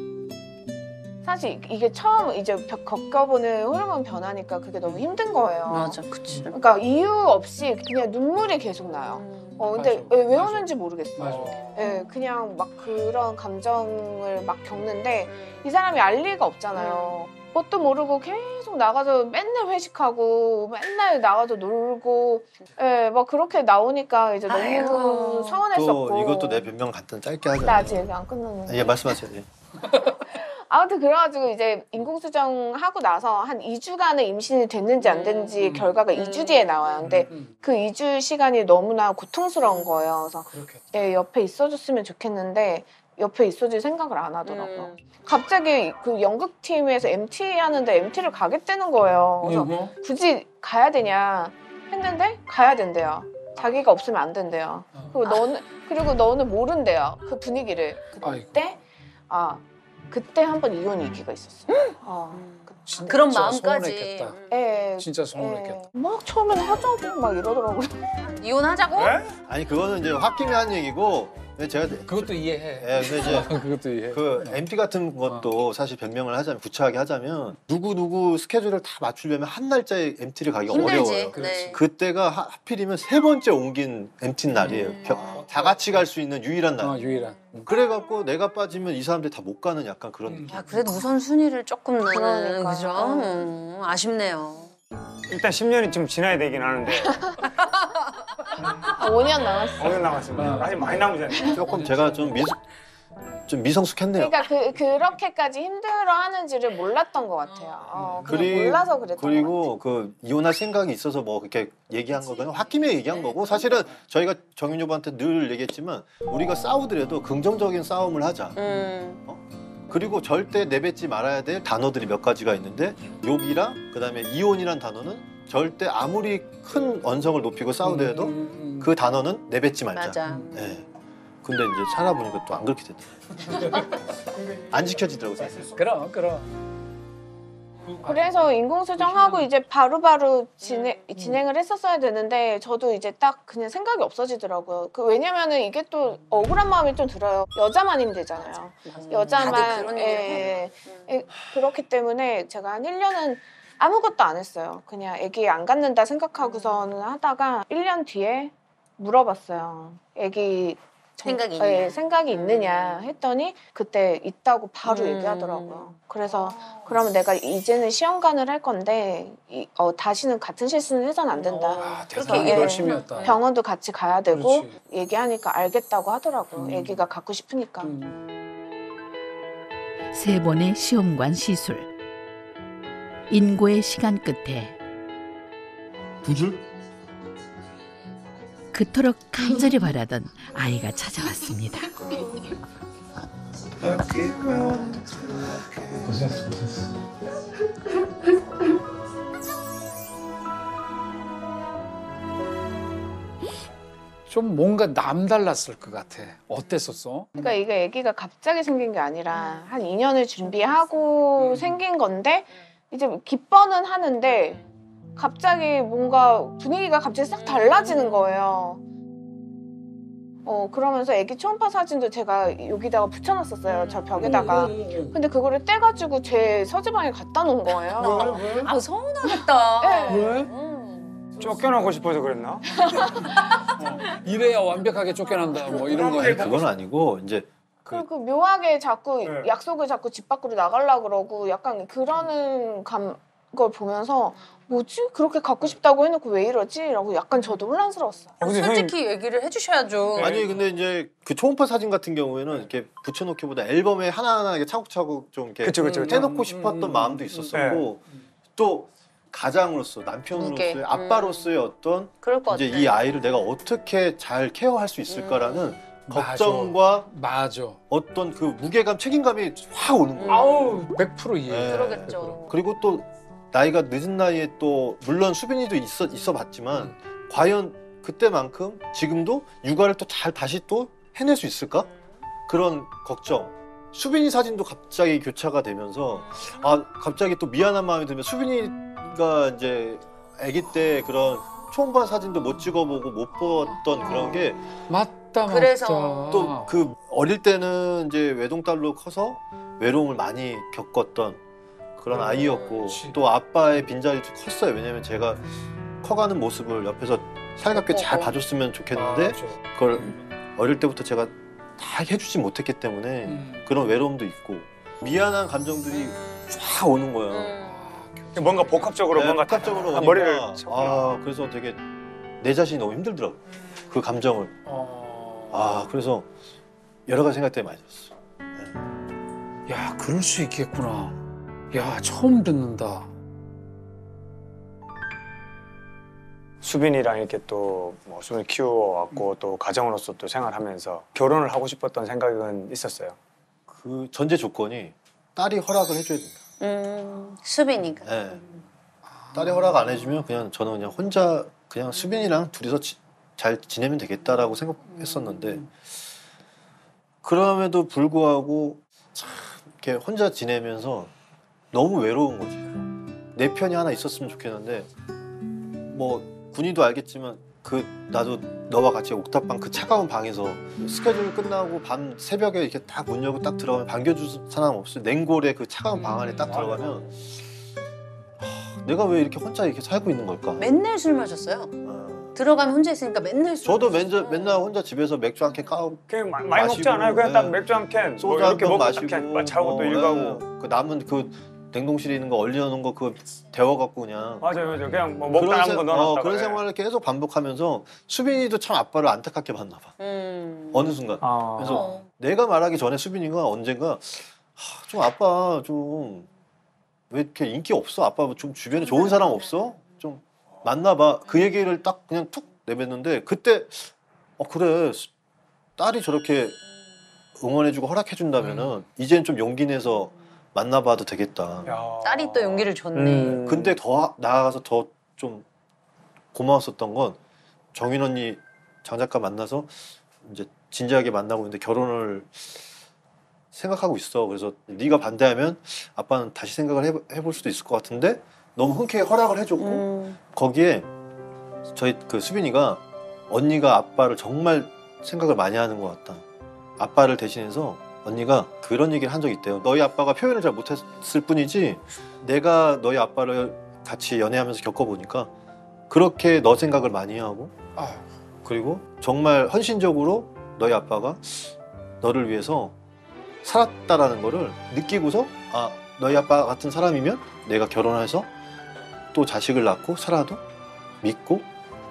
Speaker 5: 사실 이게 처음 이제 겪어보는 호르몬 변화니까 그게 너무 힘든 거예요.
Speaker 2: 맞아, 그치.
Speaker 5: 그러니까 이유 없이 그냥 눈물이 계속 나요.
Speaker 2: 음.
Speaker 5: 어 근데
Speaker 3: 맞아.
Speaker 5: 왜, 왜
Speaker 3: 맞아.
Speaker 5: 오는지 모르겠어요.
Speaker 3: 맞아.
Speaker 5: 예, 그냥 막 그런 감정을 막 겪는데
Speaker 2: 음.
Speaker 5: 이 사람이 알 리가 없잖아요. 뭣도 모르고 계속 나가서 맨날 회식하고 맨날 나가서 놀고 예, 막 그렇게 나오니까 이제 너무
Speaker 2: 아이고.
Speaker 5: 서운했었고.
Speaker 1: 또 이것도 내 변명 간단 짧게 하자.
Speaker 5: 나 아직 얘기 안 끝났는데.
Speaker 1: 예, 말씀하세요. 예.
Speaker 5: 아무튼 그래가지고 이제 인공수정 하고 나서 한 이 주간의 임신이 됐는지 안 됐는지
Speaker 3: 음.
Speaker 5: 결과가 이 주 뒤에 나와요. 근데
Speaker 3: 음.
Speaker 5: 그 이 주 시간이 너무나 고통스러운 거예요. 그래서
Speaker 3: 그렇겠다.
Speaker 5: 예, 옆에 있어줬으면 좋겠는데 옆에 있어줄 생각을 안 하더라고요.
Speaker 2: 음.
Speaker 5: 갑자기 그 연극팀에서 엠티 하는데 엠티를 가겠다는 거예요. 그래서
Speaker 3: 이거?
Speaker 5: 굳이 가야 되냐 했는데 가야 된대요. 자기가 없으면 안 된대요. 그리고 너는 그리고 너는 모른대요. 그 분위기를.
Speaker 3: 아이고.
Speaker 5: 그때 아 그때 한 번 이혼 위기가 있었어요. 어.
Speaker 3: 진짜
Speaker 2: 그런 마음까지.
Speaker 3: 서운했겠다.
Speaker 5: 예,
Speaker 3: 진짜
Speaker 5: 예.
Speaker 3: 서운했겠다.
Speaker 5: 막 처음에는 하자고 막 이러더라고요.
Speaker 2: 이혼하자고?
Speaker 4: 네?
Speaker 1: 아니 그거는 이제 홧김에 한 얘기고 근데 제가
Speaker 3: 그것도 이해해.
Speaker 1: 예, 근데 이제
Speaker 3: 그것도 이해해.
Speaker 1: 그 엠티 같은 것도 사실 변명을 하자면 구차하게 하자면 누구 누구 스케줄을 다 맞추려면 한 날짜에 엠티를 가기가
Speaker 2: 힘들지.
Speaker 1: 어려워요.
Speaker 2: 네.
Speaker 1: 그때가 하- 하필이면 세 번째 옮긴 엠티 날이에요.
Speaker 2: 음.
Speaker 1: 겨- 다 같이 갈 수 있는 유일한 날.
Speaker 3: 어, 유일한.
Speaker 1: 그래갖고 내가 빠지면 이 사람들이 다 못 가는 약간 그런
Speaker 3: 음.
Speaker 1: 느낌.
Speaker 2: 야, 그래도 우선순위를 조금 나는
Speaker 5: 그러니까.
Speaker 2: 그죠? 음, 아쉽네요.
Speaker 4: 일단 십 년이 좀 지나야 되긴 하는데
Speaker 5: 아, 오 년 남았어.
Speaker 4: 오 년 남았습니다. 많이 많이 남으잖아요.
Speaker 1: 조금 제가 좀 미성 좀 미성숙했네요.
Speaker 5: 그러니까 그 그렇게까지 힘들어하는지를 몰랐던 것 같아요. 어, 그냥
Speaker 1: 그리-
Speaker 5: 몰라서 그랬던 것
Speaker 1: 그리고 그 이혼할 생각이 있어서 뭐 그렇게 얘기한 거는 홧김에 얘기한 거고 사실은 저희가 정윤 여보한테 늘 얘기했지만 우리가 싸우더라도 긍정적인 싸움을 하자.
Speaker 2: 음.
Speaker 1: 그리고 절대 내뱉지 말아야 될 단어들이 몇 가지가 있는데 욕이랑 그다음에 이혼이란 단어는 절대 아무리 큰 언성을 높이고 싸우더라도
Speaker 3: 음, 음.
Speaker 1: 그 단어는 내뱉지 말자.
Speaker 2: 맞아.
Speaker 1: 네. 근데 이제 살아보니까 또 안 그렇게 됐네. 안 지켜지더라고. 사실.
Speaker 3: 그럼 그럼.
Speaker 5: 그래서 인공수정하고 이제 바로바로 진행, 진행을 했었어야 되는데 저도 이제 딱 그냥 생각이 없어지더라고요. 그 왜냐면은 이게 또 억울한 마음이 좀 들어요. 여자만 힘들잖아요.
Speaker 2: 다들
Speaker 5: 여자만
Speaker 2: 그런
Speaker 5: 예,
Speaker 2: 얘기를
Speaker 5: 예, 예. 그렇기 때문에 제가 한 일 년은 아무것도 안 했어요. 그냥 아기 안 갖는다 생각하고서는 하다가 일 년 뒤에 물어봤어요. 아기
Speaker 2: 생각이
Speaker 5: 예,
Speaker 2: 있냐?
Speaker 5: 생각이 있느냐 했더니 그때 있다고 바로
Speaker 2: 음.
Speaker 5: 얘기하더라고요. 그래서 그러면 내가 이제는 시험관을 할 건데 이, 어, 다시는 같은 실수는 해서는 안 된다.
Speaker 3: 아,
Speaker 5: 그래서
Speaker 3: 대단히
Speaker 5: 예,
Speaker 3: 열심히였다.
Speaker 5: 병원도 같이 가야 되고
Speaker 3: 그렇지.
Speaker 5: 얘기하니까 알겠다고 하더라고요.
Speaker 3: 음.
Speaker 5: 아기가 갖고 싶으니까.
Speaker 3: 음.
Speaker 6: 세 번의 시험관 시술. 인고의 시간 끝에
Speaker 1: 두 줄?
Speaker 6: 그토록 간절히 바라던 아이가 찾아왔습니다.
Speaker 3: 좀 뭔가 남달랐을 것 같아. 어땠었어?
Speaker 5: 그러니까 이게 아기가 갑자기 생긴 게 아니라 한 이 년을 준비하고
Speaker 3: 음.
Speaker 5: 생긴 건데 이제 기뻐는 하는데 갑자기 뭔가 분위기가 갑자기 싹 달라지는 거예요. 어 그러면서 아기 초음파 사진도 제가 여기다가 붙여놨었어요. 저 벽에다가.
Speaker 3: 음.
Speaker 5: 근데 그거를 떼가지고 제 서재방에 갖다 놓은 거예요.
Speaker 3: 왜?
Speaker 2: 아 서운하겠다.
Speaker 5: 네.
Speaker 3: 왜?
Speaker 2: 음.
Speaker 4: 쫓겨나고 싶어서 그랬나?
Speaker 3: 이래야 완벽하게 쫓겨난다. 뭐 이런 거.
Speaker 1: 아니 그건 아니고 이제 그
Speaker 5: 그리고 묘하게 자꾸
Speaker 4: 네.
Speaker 5: 약속을 자꾸 집 밖으로 나가려고 그러고 약간 그러는 감, 걸 보면서 뭐지? 그렇게 갖고 싶다고 해놓고 왜 이러지? 라고 약간 저도 혼란스러웠어요.
Speaker 4: 아, 근데
Speaker 2: 솔직히 얘기를 해주셔야죠.
Speaker 1: 아니 근데 이제 그 초음파 사진 같은 경우에는 이렇게 붙여놓기보다 앨범에 하나하나 이렇게 차곡차곡 좀 이렇게
Speaker 4: 그쵸 그쵸 그쵸.
Speaker 1: 해놓고 싶었던
Speaker 3: 음,
Speaker 1: 마음도
Speaker 3: 음,
Speaker 1: 있었었고 또 가장으로서 남편으로서의
Speaker 2: 이게, 음.
Speaker 1: 아빠로서의 어떤
Speaker 2: 그럴 것 같아.
Speaker 1: 이제 이 아이를 내가 어떻게 잘 케어할 수 있을까라는
Speaker 2: 음.
Speaker 1: 걱정과
Speaker 3: 맞아.
Speaker 1: 어떤 그 무게감, 책임감이 확 오는 거예요.
Speaker 3: 아우 백 퍼센트 이해.
Speaker 1: 네.
Speaker 2: 그러겠죠.
Speaker 1: 그리고 또 나이가 늦은 나이에 또 물론 수빈이도 있어 있어 봤지만 과연 그때만큼 지금도 육아를 또 잘 다시 또 해낼 수 있을까? 그런 걱정. 수빈이 사진도 갑자기 교차가 되면서 아 갑자기 또 미안한 마음이 들면 수빈이가 이제 아기 때 그런 초음파 사진도 못 찍어보고 못 봤던 그런 게
Speaker 3: 맞다 맞다.
Speaker 2: 그래서
Speaker 1: 또 그 어릴 때는 이제 외동딸로 커서 외로움을 많이 겪었던 그런 아이였고
Speaker 3: 그렇지.
Speaker 1: 또 아빠의 빈자리도 컸어요. 왜냐면 제가 커가는 모습을 옆에서 살갑게 잘
Speaker 2: 어, 어.
Speaker 1: 봐줬으면 좋겠는데
Speaker 3: 맞아.
Speaker 1: 그걸 어릴 때부터 제가 다 해주지 못했기 때문에
Speaker 3: 음.
Speaker 1: 그런 외로움도 있고 미안한 감정들이 쫙 오는 거예요.
Speaker 2: 음.
Speaker 4: 뭔가 복합적으로
Speaker 1: 네,
Speaker 4: 뭔가
Speaker 1: 복합적으로
Speaker 4: 다
Speaker 1: 오니까
Speaker 4: 머리를
Speaker 1: 아 그래서 되게 내 자신이 너무 힘들더라고. 그 감정을. 아 그래서 여러 가지 생각 때문에 많이 들었어.
Speaker 3: 야, 그럴 수 있겠구나. 야, 처음 듣는다.
Speaker 4: 수빈이랑 이렇게 또뭐 수빈을 키워왔고 또 가정으로서 또 생활하면서 결혼을 하고 싶었던 생각은 있었어요.
Speaker 1: 그 전제 조건이 딸이 허락을 해줘야 된다.
Speaker 2: 음, 수빈이가.
Speaker 1: 네. 딸이 허락 안 해주면 그냥 저는 그냥 혼자 그냥 수빈이랑 둘이서 지, 잘 지내면 되겠다라고 생각했었는데 그럼에도 불구하고 참 이렇게 혼자 지내면서 너무 외로운 거지. 내 편이 하나 있었으면 좋겠는데 뭐 군이도 알겠지만 그 나도 너와 같이 옥탑방 그 차가운 방에서 스케줄 끝나고 밤 새벽에 이렇게 딱 문 열고 딱 들어가면 반겨줄 사람 없어. 냉골에 그 차가운 방 안에 딱 들어가면 하, 내가 왜 이렇게 혼자 이렇게 살고 있는 걸까?
Speaker 2: 맨날 술 마셨어요.
Speaker 1: 어.
Speaker 2: 들어가면 혼자 있으니까 맨날 술
Speaker 1: 저도
Speaker 2: 마셨어요.
Speaker 1: 맨날, 맨날 혼자 집에서 맥주 한 캔 까고
Speaker 4: 그냥 마, 많이
Speaker 1: 마시고,
Speaker 4: 먹지 않아요? 그냥 딱
Speaker 1: 네.
Speaker 4: 맥주 한 캔, 뭐
Speaker 1: 소주
Speaker 4: 이렇게
Speaker 1: 한
Speaker 4: 먹고
Speaker 1: 마시고
Speaker 4: 딱 자고 또
Speaker 1: 어,
Speaker 4: 일 가고.
Speaker 1: 네. 그 남은 그 냉동실에 있는 거 얼려놓은 거 그거 데워갖고 그냥
Speaker 4: 맞아요, 맞아요. 그냥 뭐 먹다
Speaker 1: 그런,
Speaker 4: 남은
Speaker 1: 세,
Speaker 4: 거 넣어놨다가.
Speaker 1: 어, 그런
Speaker 4: 예.
Speaker 1: 생활을 계속 반복하면서 수빈이도 참 아빠를 안타깝게 봤나 봐.
Speaker 2: 음.
Speaker 1: 어느 순간.
Speaker 4: 아.
Speaker 1: 그래서
Speaker 2: 어.
Speaker 1: 내가 말하기 전에 수빈이가 언젠가 하, 좀 아빠 좀 왜 이렇게 인기 없어? 아빠 좀 주변에 좋은 사람 없어? 좀 만나봐. 그 얘기를 딱 그냥 툭 내뱉는데 그때 어 그래 딸이 저렇게 응원해주고 허락해준다면은 이제는 좀 용기 내서 만나봐도 되겠다.
Speaker 4: 야.
Speaker 2: 딸이 또 용기를 줬네.
Speaker 4: 음.
Speaker 1: 근데 더 나아가서 더 좀 고마웠었던 건 정인 언니 장 작가 만나서 이제 진지하게 만나고 있는데 결혼을 생각하고 있어. 그래서 네가 반대하면 아빠는 다시 생각을 해, 해볼 수도 있을 것 같은데 너무 흔쾌히 허락을 해줬고
Speaker 2: 음.
Speaker 1: 거기에 저희 그 수빈이가 언니가 아빠를 정말 생각을 많이 하는 것 같다. 아빠를 대신해서 언니가 그런 얘기를 한 적이 있대요. 너희 아빠가 표현을 잘 못했을 뿐이지 내가 너희 아빠를 같이 연애하면서 겪어보니까 그렇게 너 생각을 많이 하고
Speaker 3: 아,
Speaker 1: 그리고 정말 헌신적으로 너희 아빠가 너를 위해서 살았다라는 거를 느끼고서 아 너희 아빠 같은 사람이면 내가 결혼해서 또 자식을 낳고 살아도 믿고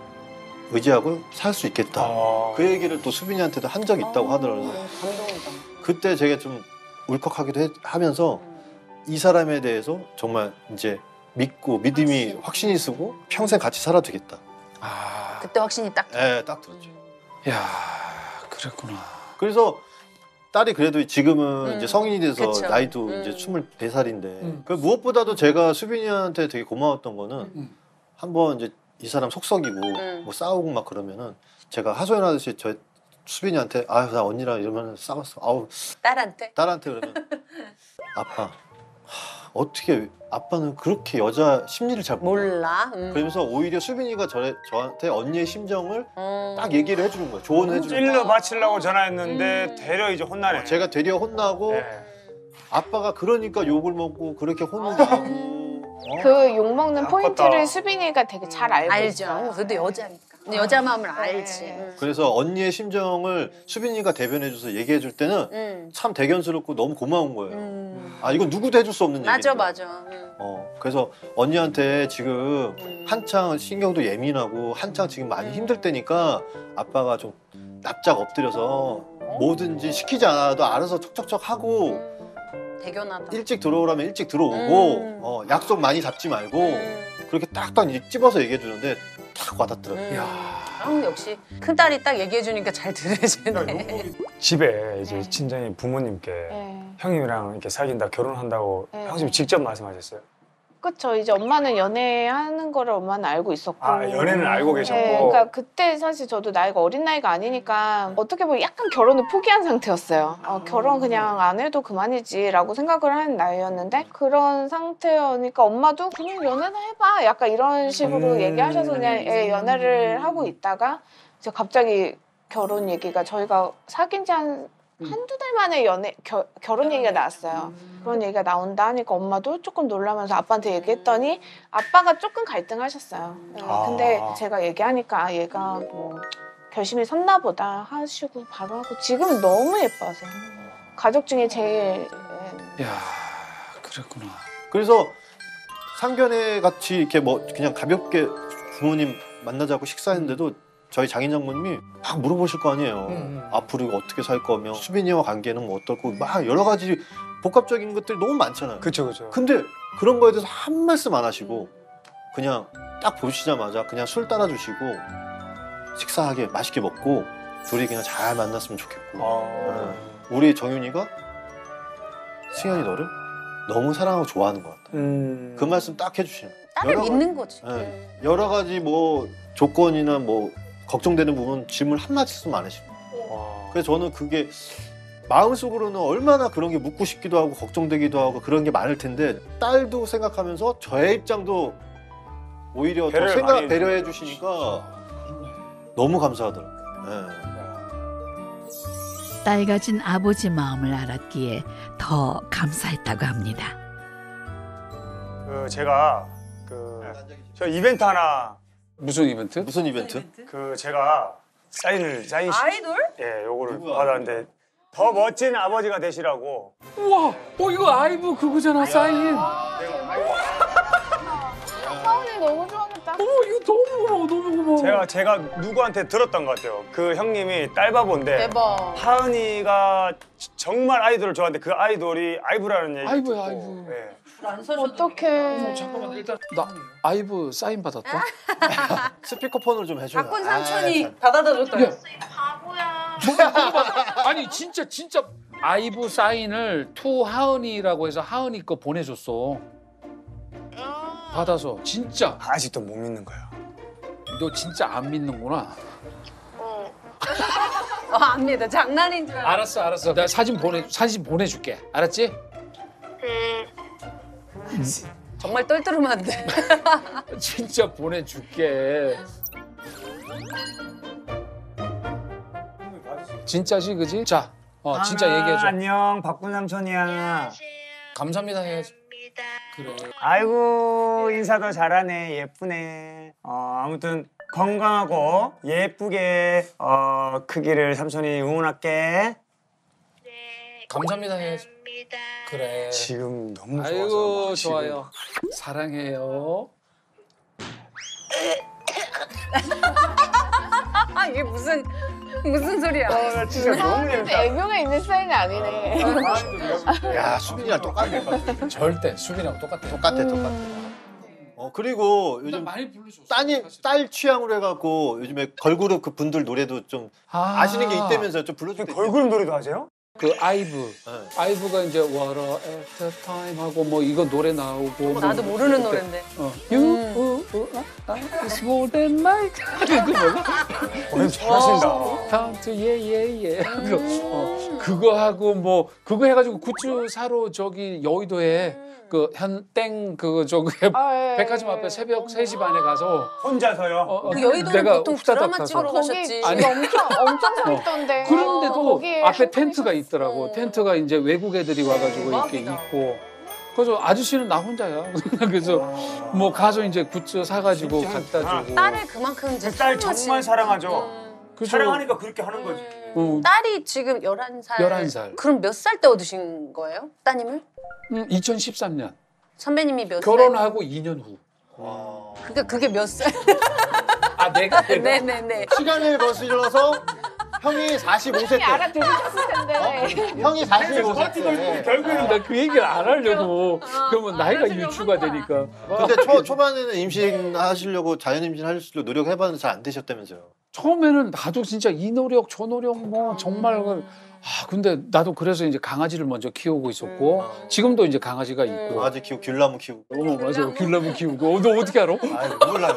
Speaker 1: 의지하고 살 수 있겠다.
Speaker 4: 아.
Speaker 1: 그 얘기를 또 수빈이한테도 한 적이 있다고 하더라고요.
Speaker 2: 어, 감동이다.
Speaker 1: 그때 제가 좀 울컥하기도 해- 하면서 이 사람에 대해서 정말 이제 믿고 믿음이
Speaker 2: 확신.
Speaker 1: 확신이 쓰고 평생 같이 살아도 되겠다.
Speaker 3: 아,
Speaker 2: 그때 확신이 딱.
Speaker 1: 예, 딱 들었죠.
Speaker 3: 야, 그랬구나.
Speaker 1: 그래서 딸이 그래도 지금은
Speaker 2: 음,
Speaker 1: 이제 성인이 돼서
Speaker 2: 그쵸.
Speaker 1: 나이도
Speaker 2: 음.
Speaker 1: 이제 스물네 살인데
Speaker 3: 음.
Speaker 1: 그 무엇보다도 제가 수빈이한테 되게 고마웠던 거는
Speaker 3: 음.
Speaker 1: 한번 이제 이 사람 속썩이고
Speaker 2: 음.
Speaker 1: 뭐 싸우고 막 그러면은 제가 하소연하듯이 저 수빈이한테 아유 나 언니랑 이러면 싸웠어. 아우
Speaker 2: 딸한테.
Speaker 1: 딸한테 그러면 아빠 하, 어떻게 아빠는 그렇게 여자 심리를 잘 몰라.
Speaker 2: 몰라. 음.
Speaker 1: 그러면서 오히려 수빈이가 저, 저한테 언니의 심정을
Speaker 2: 음.
Speaker 1: 딱 얘기를 해주는 거예요. 조언을 해주는 거예요.
Speaker 4: 찔러 바치려고 전화했는데
Speaker 2: 음.
Speaker 4: 되려 이제 혼나네.
Speaker 1: 제가 되려 혼나고
Speaker 4: 네.
Speaker 1: 아빠가 그러니까 욕을 먹고 그렇게 혼을 내고 어?
Speaker 5: 그 욕먹는
Speaker 4: 아,
Speaker 5: 포인트를
Speaker 4: 컸다.
Speaker 5: 수빈이가 되게 잘 알고
Speaker 2: 알죠.
Speaker 5: 있어요.
Speaker 2: 그래도 여자니까. 근데 여자 마음을 알지.
Speaker 5: 네.
Speaker 2: 음.
Speaker 1: 그래서 언니의 심정을 수빈이가 대변해줘서 얘기해줄 때는
Speaker 2: 음.
Speaker 1: 참 대견스럽고 너무 고마운 거예요.
Speaker 2: 음.
Speaker 1: 아 이건 누구도 해줄 수 없는
Speaker 2: 맞아
Speaker 1: 얘기니까.
Speaker 2: 맞아. 음.
Speaker 1: 어 그래서 언니한테 지금
Speaker 2: 음.
Speaker 1: 한창 신경도 예민하고 한창 지금 많이 힘들 때니까 아빠가 좀 납작 엎드려서 뭐든지 시키지 않아도 알아서 척척척 하고
Speaker 2: 음. 대견하다.
Speaker 1: 일찍 들어오라면 일찍 들어오고
Speaker 2: 음.
Speaker 1: 어, 약속 많이 잡지 말고
Speaker 2: 음.
Speaker 1: 그렇게 딱딱 이제 찝어서 얘기해 주는데 딱 와닿더라고요.
Speaker 2: 음.
Speaker 3: 야.
Speaker 2: 아, 역시 큰 딸이 딱 얘기해 주니까 잘 들으시네.
Speaker 4: 집에 이제
Speaker 5: 네.
Speaker 4: 친정인 부모님께
Speaker 5: 네.
Speaker 4: 형님이랑 이렇게 사귄다 결혼한다고
Speaker 5: 네.
Speaker 4: 형님 직접 말씀하셨어요?
Speaker 5: 그쵸. 이제 엄마는 연애하는 거를 엄마는 알고 있었고.
Speaker 4: 아 연애는 알고 계셨고.
Speaker 5: 네, 그러니까 그때 사실 저도 나이가 어린 나이가 아니니까 어떻게 보면 약간 결혼을 포기한 상태였어요. 어, 결혼 그냥 안 해도 그만이지라고 생각을 하는 나이였는데 그런 상태여니까 엄마도 그냥 연애나 해봐 약간 이런 식으로
Speaker 4: 음.
Speaker 5: 얘기하셔서 그냥 예, 연애를 하고 있다가 이제 갑자기 결혼 얘기가 저희가 사귄 지 한 한두 달 만에 연애 겨, 결혼 얘기가 나왔어요. 그런 얘기가 나온다 하니까 엄마도 조금 놀라면서 아빠한테 얘기했더니 아빠가 조금 갈등하셨어요. 네,
Speaker 4: 아.
Speaker 5: 근데 제가 얘기하니까 아, 얘가 뭐 결심이 섰나 보다 하시고 바로 하고 지금은 너무 예뻐하세요. 가족 중에 제일 예,
Speaker 3: 야, 그랬구나.
Speaker 1: 그래서 상견례 같이 이렇게 뭐 그냥 가볍게 부모님 만나자고 식사했는데도 저희 장인 장모님이 막 물어보실 거 아니에요.
Speaker 4: 음.
Speaker 1: 앞으로 이거 어떻게 살 거며 수빈이와 관계는 뭐 어떻고 막 여러 가지 복합적인 것들이 너무 많잖아요.
Speaker 4: 그쵸 그쵸.
Speaker 1: 근데 그런 거에 대해서 한 말씀 안 하시고 그냥 딱 보시자마자 그냥 술 따라주시고 식사하게 맛있게 먹고 둘이 그냥 잘 만났으면 좋겠고
Speaker 4: 아...
Speaker 1: 우리 정윤이가 승현이 너를 너무 사랑하고 좋아하는 것 같다.
Speaker 4: 음...
Speaker 1: 그 말씀 딱 해주시는 거예요.
Speaker 2: 딸을
Speaker 1: 여러
Speaker 2: 믿는 거지.
Speaker 1: 네. 여러 가지 뭐 조건이나 뭐 걱정되는 부분 질문 한마디씀 안 하시고
Speaker 4: 와...
Speaker 1: 그래서 저는 그게 마음속으로는 얼마나 그런 게 묻고 싶기도 하고 걱정되기도 하고 그런 게 많을 텐데 딸도 생각하면서 저의 입장도 오히려 더
Speaker 4: 배려를
Speaker 1: 생각
Speaker 4: 많이
Speaker 1: 배려해 주시니까 너무 감사하더라고요. 네.
Speaker 6: 딸 가진 아버지 마음을 알았기에 더 감사했다고 합니다.
Speaker 4: 그 제가 그 저 이벤트 하나
Speaker 3: 무슨 이벤트?
Speaker 1: 무슨 이벤트?
Speaker 4: 그 제가 사인을 사인 시
Speaker 2: 아이돌?
Speaker 4: 예 요거를
Speaker 1: 누구야?
Speaker 4: 받았는데 더 멋진 아버지가 되시라고.
Speaker 3: 우와, 어 이거 아이브 그거잖아 사인.
Speaker 5: 하은이 너무 좋아하겠다.
Speaker 3: 어 이거 너무 고마워, 너무 고마워.
Speaker 4: 제가 제가 누구한테 들었던 것 같아요. 그 형님이 딸바보인데
Speaker 2: 대박.
Speaker 4: 하은이가 정말 아이돌을 좋아하는데 그 아이돌이 아이브라는 얘기.
Speaker 3: 아이브야, 아이브.
Speaker 4: 예.
Speaker 5: 어떡해.
Speaker 3: 잠깐만 일단 나 아이브 사인 받았다.
Speaker 1: 스피커폰을 좀 해줘요.
Speaker 2: 박군
Speaker 1: 아,
Speaker 2: 삼촌이
Speaker 1: 참.
Speaker 2: 받아다 줬다.
Speaker 3: 야. 아니 진짜 진짜 아이브 사인을 투 하은이라고 해서 하은이 거 보내줬어. 받아서 진짜
Speaker 4: 아직도 못 믿는 거야.
Speaker 3: 너 진짜 안 믿는구나.
Speaker 2: 어, 안 믿어. 장난인 줄 알아.
Speaker 3: 알았어 알았어. 내가 사진 보내 사진 보내줄게. 알았지?
Speaker 2: 정말 똘똘하면
Speaker 3: 진짜 보내줄게. 진짜지 그지? 자, 어 진짜 얘기해줘.
Speaker 4: 안녕 박군 삼촌이야.
Speaker 3: 감사합니다 해야지. 그래.
Speaker 4: 아이고 인사도 잘하네 예쁘네. 어 아무튼 건강하고 예쁘게 어 크기를 삼촌이 응원할게.
Speaker 3: 감사합니다 해야지. 그래.
Speaker 4: 지금 너무 좋아서
Speaker 3: 아이고
Speaker 4: 막 지금.
Speaker 3: 좋아요. 사랑해요.
Speaker 2: 아, 이게 무슨 무슨 소리야?
Speaker 4: 어, 나 진짜 너무
Speaker 5: 하은이도
Speaker 4: 재밌다.
Speaker 5: 애교가 있는 스타일이 아니네.
Speaker 1: 야 수빈이랑 똑같네.
Speaker 3: 절대 수빈이랑 똑같아.
Speaker 1: 똑같아 똑같아. 어 그리고 요즘
Speaker 3: 많이 불러줬어.
Speaker 1: 따님 딸 취향으로 해갖고 요즘에 걸그룹 그 분들 노래도 좀
Speaker 3: 아,
Speaker 1: 아시는 게 있다면서요. 좀 불러줄 때.
Speaker 4: 걸그룹 노래도 하세요?
Speaker 3: 그 아이브.
Speaker 1: 네.
Speaker 3: 아이브가 이제 What a After Time 하고 뭐 이거 노래 나오고.
Speaker 2: 나도
Speaker 3: 뭐
Speaker 2: 모르는
Speaker 3: 그때,
Speaker 2: 노래인데.
Speaker 3: 어. You, uh, uh, uh, it's more than night. 그 뭐야?
Speaker 4: 어, 잘하신다.
Speaker 3: Count to yeah yeah yeah. 그거, 어, 그거 하고 뭐 그거 해가지고 굿즈 사러 저기 여의도에 그 현땡 그거 저기
Speaker 5: 아, 예,
Speaker 3: 백화점
Speaker 5: 예.
Speaker 3: 앞에 새벽 세 시 반에 가서
Speaker 4: 혼자서요?
Speaker 3: 어, 어,
Speaker 2: 그 여의도는
Speaker 3: 내가
Speaker 2: 보통
Speaker 3: 후다닥
Speaker 2: 드라마
Speaker 3: 가서.
Speaker 2: 찍으러
Speaker 5: 거기
Speaker 2: 가셨지.
Speaker 5: 지금
Speaker 3: 아니.
Speaker 5: 엄청 엄청 서 있던데.
Speaker 3: 그런데도
Speaker 5: 거기에
Speaker 3: 앞에
Speaker 5: 한
Speaker 3: 텐트가
Speaker 5: 분이
Speaker 3: 있더라고.
Speaker 2: 어.
Speaker 3: 텐트가 이제 외국 애들이 와가지고 이렇게
Speaker 2: 대박이다.
Speaker 3: 있고. 그래서 아저씨는 나 혼자야. 그래서 뭐 가서 이제 굿즈 사가지고
Speaker 4: 진짜
Speaker 3: 갖다 주고.
Speaker 2: 딸을 그만큼 이제
Speaker 4: 그 딸
Speaker 2: 사랑하지.
Speaker 4: 정말 사랑하죠.
Speaker 2: 음.
Speaker 3: 그래서
Speaker 4: 사랑하니까 그렇게 하는 거지.
Speaker 3: 어,
Speaker 2: 딸이 지금 열한 살.
Speaker 3: 열한 살.
Speaker 2: 그럼 몇 살 때 얻으신 거예요? 따님을?
Speaker 3: 음, 이천십삼 년
Speaker 2: 선배님이 몇 살?
Speaker 3: 결혼하고 이 년 후.
Speaker 1: 와.
Speaker 2: 그러니까 그게 몇 살?
Speaker 3: 아 내가 내가
Speaker 2: 네네네.
Speaker 1: 시간을 거슬러서 형이 사십오 세 때.
Speaker 5: 알아들으셨을 텐데.
Speaker 1: 형이 사십오 세
Speaker 4: 파티도 있고
Speaker 1: 때.
Speaker 4: 결국에는
Speaker 3: 나 그 얘기를 안 하려고. 그러면 나이가 유추가 되니까.
Speaker 1: 근데 초, 초반에는 임신하시려고 자연 임신하시려고 노력해봤는데 잘 안 되셨다면서요.
Speaker 3: 처음에는 나도 진짜 이 노력 저 노력 뭐 정말 그- 아 근데 나도 그래서 이제 강아지를 먼저 키우고 있었고 지금도 이제 강아지가 있고.
Speaker 1: 강아지 키우고 귤나무 키우고.
Speaker 3: 어 맞아 귤나무 키우고. 어, 너 어떻게 알아?
Speaker 1: 아유 몰라요.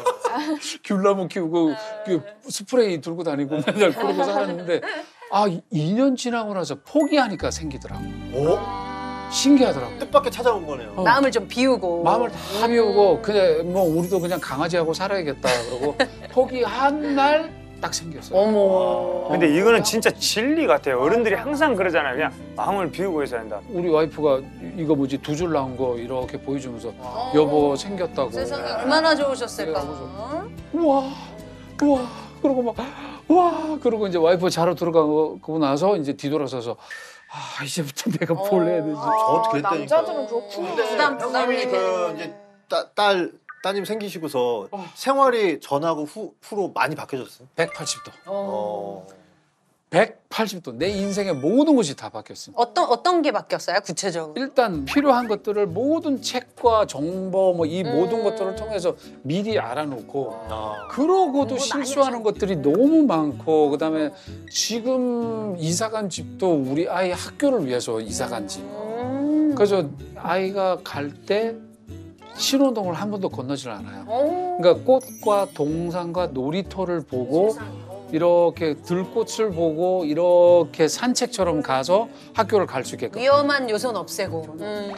Speaker 3: 귤나무 키우고 그 스프레이 들고 다니고 맨날 그러고 살았는데 아 이 년 지나고 나서 포기하니까 생기더라고.
Speaker 1: 오?
Speaker 3: 신기하더라고.
Speaker 1: 뜻밖의 찾아온 거네요.
Speaker 3: 어.
Speaker 2: 마음을 좀 비우고.
Speaker 3: 마음을 다 비우고 그냥 뭐 우리도 그냥 강아지하고 살아야겠다 그러고 포기한 날 딱 생겼어요.
Speaker 2: 어머.
Speaker 4: 근데 이거는 진짜 진리 같아요. 어른들이 항상 그러잖아요. 그냥 마음을 비우고 있어야 한다.
Speaker 3: 우리 와이프가 이거 뭐지 두 줄 나온 거 이렇게 보여주면서 여보 생겼다고.
Speaker 2: 세상에 얼마나 좋으셨을까.
Speaker 3: 그래가지고. 우와 우와 그러고 막 와 그러고 이제 와이프 자러 들어가고 나서 이제 뒤돌아서서 아 이제부터 내가 뭘 해야 되지?
Speaker 1: 저도 그랬다니까.
Speaker 5: 남자들은 그렇구나.
Speaker 1: 근데
Speaker 2: 부담,
Speaker 1: 형님이 그
Speaker 2: 부담이
Speaker 1: 이제 따, 딸 따님 생기시고서 생활이 전하고 후, 후로 많이 바뀌어졌어요?
Speaker 3: 백팔십 도.
Speaker 1: 어.
Speaker 3: 백팔십 도. 내 인생의 모든 것이 다 바뀌었어.
Speaker 2: 어떤 어떤 게 바뀌었어요? 구체적으로?
Speaker 3: 일단 필요한 것들을 모든 책과 정보 뭐 이 모든
Speaker 2: 음.
Speaker 3: 것들을 통해서 미리 알아놓고
Speaker 1: 아.
Speaker 3: 그러고도
Speaker 2: 공부 많이
Speaker 3: 실수하는
Speaker 2: 하셨네.
Speaker 3: 것들이 너무 많고 그다음에 지금 이사 간 집도 우리 아이 학교를 위해서 이사 간 집.
Speaker 2: 음.
Speaker 3: 그래서 아이가 갈 때 신호등을 한 번도 건너질 않아요.
Speaker 2: 오.
Speaker 3: 그러니까 꽃과 동산과 놀이터를 보고 이렇게 들꽃을 보고 이렇게 산책처럼 가서 학교를 갈 수 있게끔.
Speaker 2: 위험한 요소는 없애고. 음.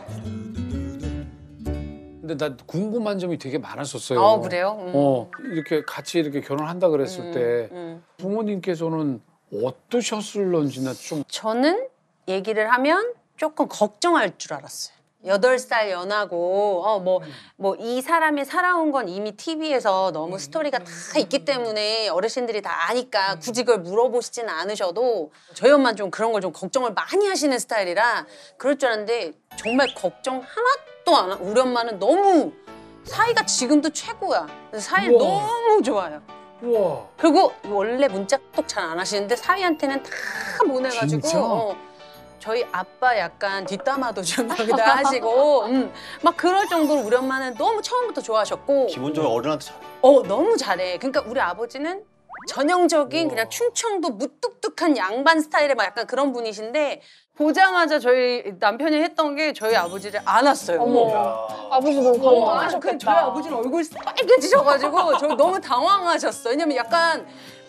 Speaker 3: 근데 나 궁금한 점이 되게 많았었어요.
Speaker 2: 어 그래요? 음.
Speaker 3: 어 이렇게 같이 이렇게 결혼한다 그랬을
Speaker 2: 음,
Speaker 3: 때
Speaker 2: 음.
Speaker 3: 부모님께서는 어떠셨을런지나 좀
Speaker 2: 저는 얘기를 하면 조금 걱정할 줄 알았어요. 여덟 살 연하고 어 뭐 뭐 이 사람이 살아온 건 이미 티비에서 너무 스토리가 다 있기 때문에 어르신들이 다 아니까 굳이 그걸 물어보시지는 않으셔도 저희 엄마는 좀 그런 걸 좀 걱정을 많이 하시는 스타일이라 그럴 줄 알았는데 정말 걱정 하나도 안 하고 우리 엄마는 너무 사이가 지금도 최고야. 사이
Speaker 3: 우와.
Speaker 2: 너무 좋아요.
Speaker 3: 우와.
Speaker 2: 그리고 원래 문자 똑 잘 안 하시는데 사위한테는 다 보내가지고
Speaker 3: 진짜?
Speaker 2: 어, 저희 아빠 약간 뒷담화도 좀 여기다 하시고 음, 막 그럴 정도로 우리 엄마는 너무 처음부터 좋아하셨고
Speaker 1: 기본적으로 어른한테 잘해.
Speaker 2: 어 너무 잘해. 그러니까 우리 아버지는 전형적인 그냥 충청도 무뚝뚝한 양반 스타일의 막 약간 그런 분이신데 보자마자 저희 남편이 했던 게 저희 아버지를 안았어요.
Speaker 5: 어머. 아버지 너무
Speaker 2: 어,
Speaker 5: 감동하셨겠다.
Speaker 2: 저희 아버지는 얼굴이 빨개지셔가지고 저 너무 당황하셨어요. 왜냐면 약간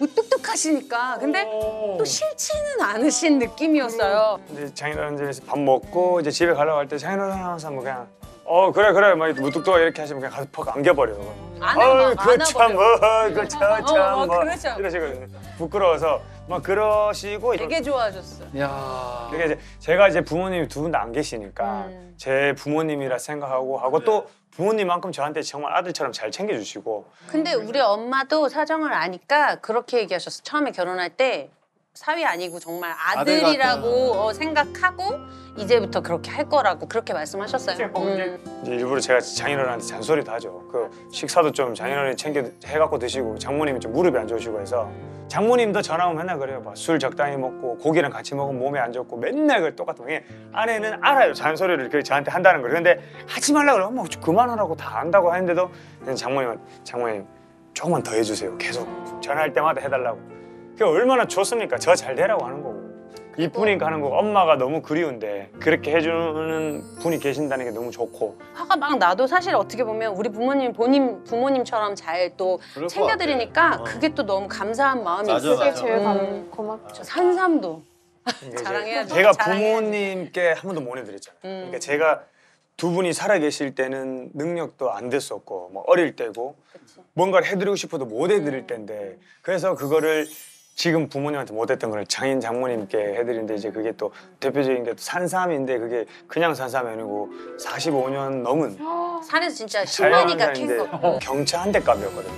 Speaker 2: 무뚝뚝하시니까. 근데 또 싫지는 않으신 느낌이었어요.
Speaker 4: 이제 장인어른 집에서 밥 먹고 이제 집에 가려고 할 때 장인어른 항상 뭐 그냥 어 그래 그래 막 무뚝뚝 이렇게 하시면 그냥 가서 퍽 안겨버려.
Speaker 2: 안아봐,
Speaker 4: 그참뭐
Speaker 2: 어,
Speaker 4: 그참뭐
Speaker 2: 그러죠.
Speaker 4: 이러시거든요. 부끄러워서 막 그러시고
Speaker 2: 되게 좋아하셨어.
Speaker 3: 야.
Speaker 4: 그게 이제 제가 이제 부모님이 두 분 다 안 계시니까
Speaker 2: 음.
Speaker 4: 제 부모님이라 생각하고 하고 또 부모님만큼 저한테 정말 아들처럼 잘 챙겨주시고
Speaker 2: 근데 우리 엄마도 사정을 아니까 그렇게 얘기하셨어. 처음에 결혼할 때 사위 아니고 정말
Speaker 1: 아들
Speaker 2: 아들이라고
Speaker 1: 같다.
Speaker 2: 어, 생각하고 이제부터 그렇게 할 거라고 그렇게 말씀하셨어요. 음.
Speaker 4: 이제 일부러 제가 장인어른한테 잔소리도 하죠. 그 식사도 좀 장인어른이 챙겨 해갖고 드시고 장모님이 좀 무릎이 안 좋으시고 해서 장모님도 전화 오면 맨날 그래요. 막 술 적당히 먹고 고기랑 같이 먹으면 몸에 안 좋고 맨날 그 똑같은 게 아내는 알아요. 잔소리를 그렇게 저한테 한다는 걸. 근데 하지 말라고 그러면 뭐 그만하라고 다 안다고 하는데도 장모님은 장모님 조금만 더 해주세요. 계속 전화할 때마다 해달라고. 그게 얼마나 좋습니까? 저 잘 되라고 하는 거고 이쁘니까 하는 거고 엄마가 너무 그리운데 그렇게 해주는 분이 계신다는 게 너무 좋고
Speaker 2: 화가 막 나도 사실 어떻게 보면 우리 부모님 본인 부모님처럼 잘 또
Speaker 1: 그럴 것
Speaker 2: 챙겨드리니까
Speaker 1: 같아. 어.
Speaker 2: 그게 또 너무 감사한 마음이
Speaker 1: 맞아,
Speaker 2: 있어요.
Speaker 5: 그게
Speaker 1: 맞아.
Speaker 5: 제일 감,
Speaker 2: 음.
Speaker 5: 고맙죠.
Speaker 2: 산삼도
Speaker 4: 이제
Speaker 2: 자랑해야죠.
Speaker 4: 제가
Speaker 2: 자랑해야죠.
Speaker 4: 부모님께 한 번도 못 해드렸잖아요.
Speaker 2: 음.
Speaker 4: 그러니까 제가 두 분이 살아 계실 때는 능력도 안 됐었고 뭐 어릴 때고
Speaker 2: 그치.
Speaker 4: 뭔가를 해드리고 싶어도 못 해드릴 때인데 그래서 그거를 지금 부모님한테 못했던 걸 장인 장모님께 해드리는데 이제 그게 또 대표적인 게 또 산삼인데 그게 그냥 산삼이 아니고 사십오 년 넘은
Speaker 2: 산에서 진짜 신만이가 캔
Speaker 4: 자연산인데
Speaker 2: 거.
Speaker 4: 경차 한 대 값이었거든요.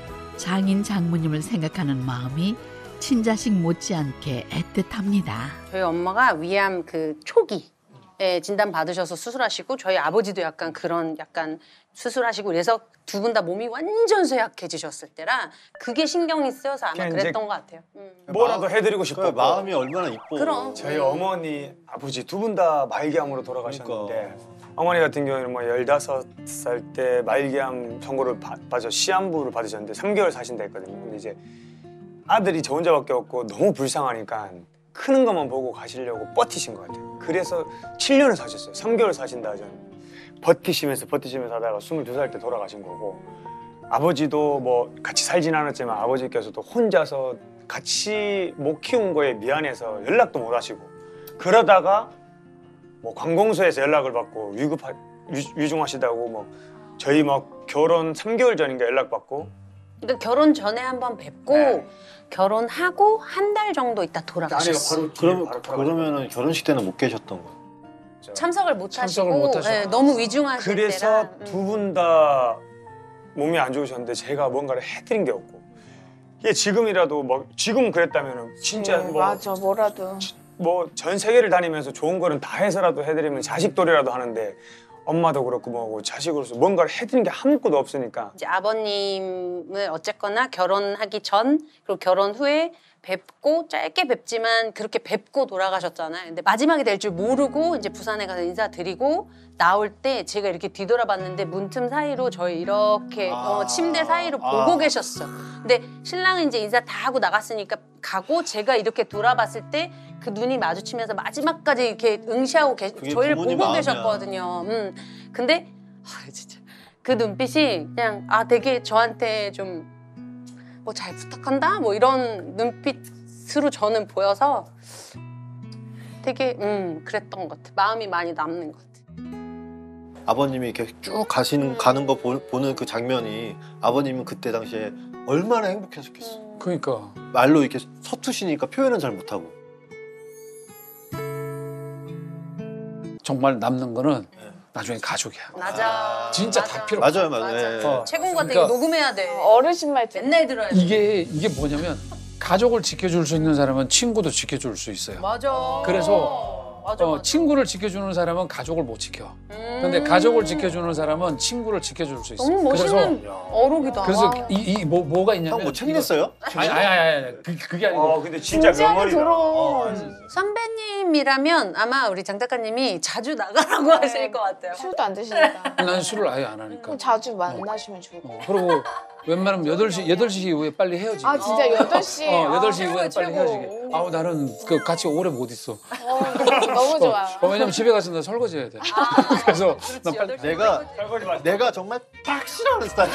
Speaker 6: 장인 장모님을 생각하는 마음이 친자식 못지않게 애틋합니다.
Speaker 2: 저희 엄마가 위암 그 초기 에 진단 받으셔서 수술하시고 저희 아버지도 약간 그런 약간 수술하시고 그래서 두 분 다 몸이 완전 쇠약해지셨을 때라 그게 신경이 쓰여서 아마
Speaker 4: 그냥
Speaker 2: 그랬던
Speaker 4: 이제
Speaker 2: 것 같아요. 음.
Speaker 4: 뭐라도 해드리고 싶었고
Speaker 1: 그 마음이 얼마나 이뻐.
Speaker 2: 그럼.
Speaker 4: 저희 어머니, 아버지 두 분 다 말기암으로 돌아가셨는데 어머니 같은 경우에는 뭐 열다섯 살 때 말기암 선고를 받, 받아 시한부를 받으셨는데 삼 개월 사신다 했거든요. 근데 이제 아들이 저 혼자밖에 없고 너무 불쌍하니까 크는 것만 보고 가시려고 버티신 것 같아요. 그래서 칠 년을 사셨어요. 삼 개월 사신다 하잖아요. 버티시면서 버티시면서 하다가 스물두 살 때 돌아가신 거고 아버지도 뭐 같이 살진 않았지만 아버지께서도 혼자서 같이 못 키운 거에 미안해서 연락도 못 하시고 그러다가 뭐 관공서에서 연락을 받고 위급 위중하시다고 뭐 저희 막 결혼 삼 개월 전인가 연락 받고
Speaker 2: 그러니까 결혼 전에 한번 뵙고
Speaker 4: 네.
Speaker 2: 결혼하고 한 달 정도 있다 돌아가셨어요.
Speaker 1: 그럼 그러면은 결혼식 때는 못 계셨던 거.
Speaker 2: 참석을 못
Speaker 3: 참석을
Speaker 2: 하시고
Speaker 3: 못 하셨고.
Speaker 2: 예, 너무 위중하실
Speaker 4: 그래서
Speaker 2: 때라. 음.
Speaker 4: 두 분 다 몸이 안 좋으셨는데 제가 뭔가를 해드린 게 없고 이게 지금이라도 막 지금 그랬다면은 진짜
Speaker 5: 음,
Speaker 4: 뭐
Speaker 5: 맞아 뭐라도
Speaker 4: 뭐 전 세계를 다니면서 좋은 거는 다 해서라도 해드리면 자식돌이라도 하는데 엄마도 그렇고 뭐고 자식으로서 뭔가를 해드린 게 아무것도 없으니까.
Speaker 2: 이제 아버님을 어쨌거나 결혼하기 전 그리고 결혼 후에 뵙고 짧게 뵙지만 그렇게 뵙고 돌아가셨잖아요. 근데 마지막이 될 줄 모르고 이제 부산에 가서 인사드리고 나올 때 제가 이렇게 뒤돌아봤는데 문틈 사이로 저희 이렇게
Speaker 1: 아.
Speaker 2: 어, 침대 사이로 보고
Speaker 1: 아.
Speaker 2: 계셨어. 근데 신랑은 이제 인사 다 하고 나갔으니까 가고 제가 이렇게 돌아봤을 때 그 눈이 마주치면서 마지막까지 이렇게 응시하고 계,
Speaker 1: 그게
Speaker 2: 저희를
Speaker 1: 부모님
Speaker 2: 보고
Speaker 1: 마음이야.
Speaker 2: 계셨거든요. 음. 근데 아, 진짜 그 눈빛이 그냥 아 되게 저한테 좀 뭐 잘 부탁한다 뭐 이런 눈빛으로 저는 보여서 되게 음 그랬던 것 같아. 마음이 많이 남는 것 같아.
Speaker 1: 아버님이 이렇게 쭉 가시는 가는 거 보, 보는 그 장면이 아버님은 그때 당시에 얼마나 행복했었겠어.
Speaker 2: 음.
Speaker 3: 그러니까
Speaker 1: 말로 이렇게 서투시니까 표현은 잘 못하고.
Speaker 3: 정말 남는 거는
Speaker 1: 네.
Speaker 3: 나중에 가족이야.
Speaker 2: 맞아.
Speaker 3: 진짜
Speaker 2: 맞아.
Speaker 3: 다 필요
Speaker 1: 맞아요, 맞아요. 예.
Speaker 3: 어.
Speaker 2: 최군 같은
Speaker 3: 그러니까-
Speaker 2: 거 녹음해야 돼.
Speaker 5: 어르신 말 듣.
Speaker 2: 맨날 들어야 돼.
Speaker 3: 이게 이게 뭐냐면 가족을 지켜줄 수 있는 사람은 친구도 지켜줄 수 있어요.
Speaker 2: 맞아.
Speaker 3: 그래서
Speaker 2: 맞아,
Speaker 3: 어,
Speaker 2: 맞아.
Speaker 3: 친구를 지켜주는 사람은 가족을 못 지켜.
Speaker 2: 음.
Speaker 3: 근데 가족을 지켜주는 사람은 친구를 지켜줄 수 있어.
Speaker 2: 너무 멋있는 어록이다.
Speaker 3: 그래서 이, 이 뭐, 뭐가 있냐면
Speaker 1: 형 뭐 책 냈어요?
Speaker 3: 이거- 아니 아니 아니, 아니. 그, 그게 아니고
Speaker 4: 어 근데 진짜
Speaker 5: 진지하게
Speaker 4: 명언이다.
Speaker 5: 들어.
Speaker 2: 선배님이라면 아마 우리 장 작가님이 자주 나가라고 하실 것 같아요.
Speaker 5: 술도 안 드시니까.
Speaker 3: 난 술을 아예 안 하니까.
Speaker 5: 그럼 자주 만나시면 좋을 것
Speaker 3: 어, 그리고 웬만하면 여덟 시 여덟 시 이후에 빨리 헤어지게.
Speaker 5: 같아요. 아 진짜 여덟 시.
Speaker 3: 어, 여덟 시
Speaker 2: 아,
Speaker 3: 이후에
Speaker 2: 최고,
Speaker 3: 빨리
Speaker 2: 최고.
Speaker 3: 헤어지게. 아우 나는 그 같이 오래 못 있어.
Speaker 5: 어, 너무 좋아.
Speaker 3: 어, 왜냐면 집에 가서 나 설거지 해야 돼. 그래서 나 빨리
Speaker 1: 내가
Speaker 4: 설거지 맞
Speaker 1: 내가 정말 딱 싫어하는 스타일이야.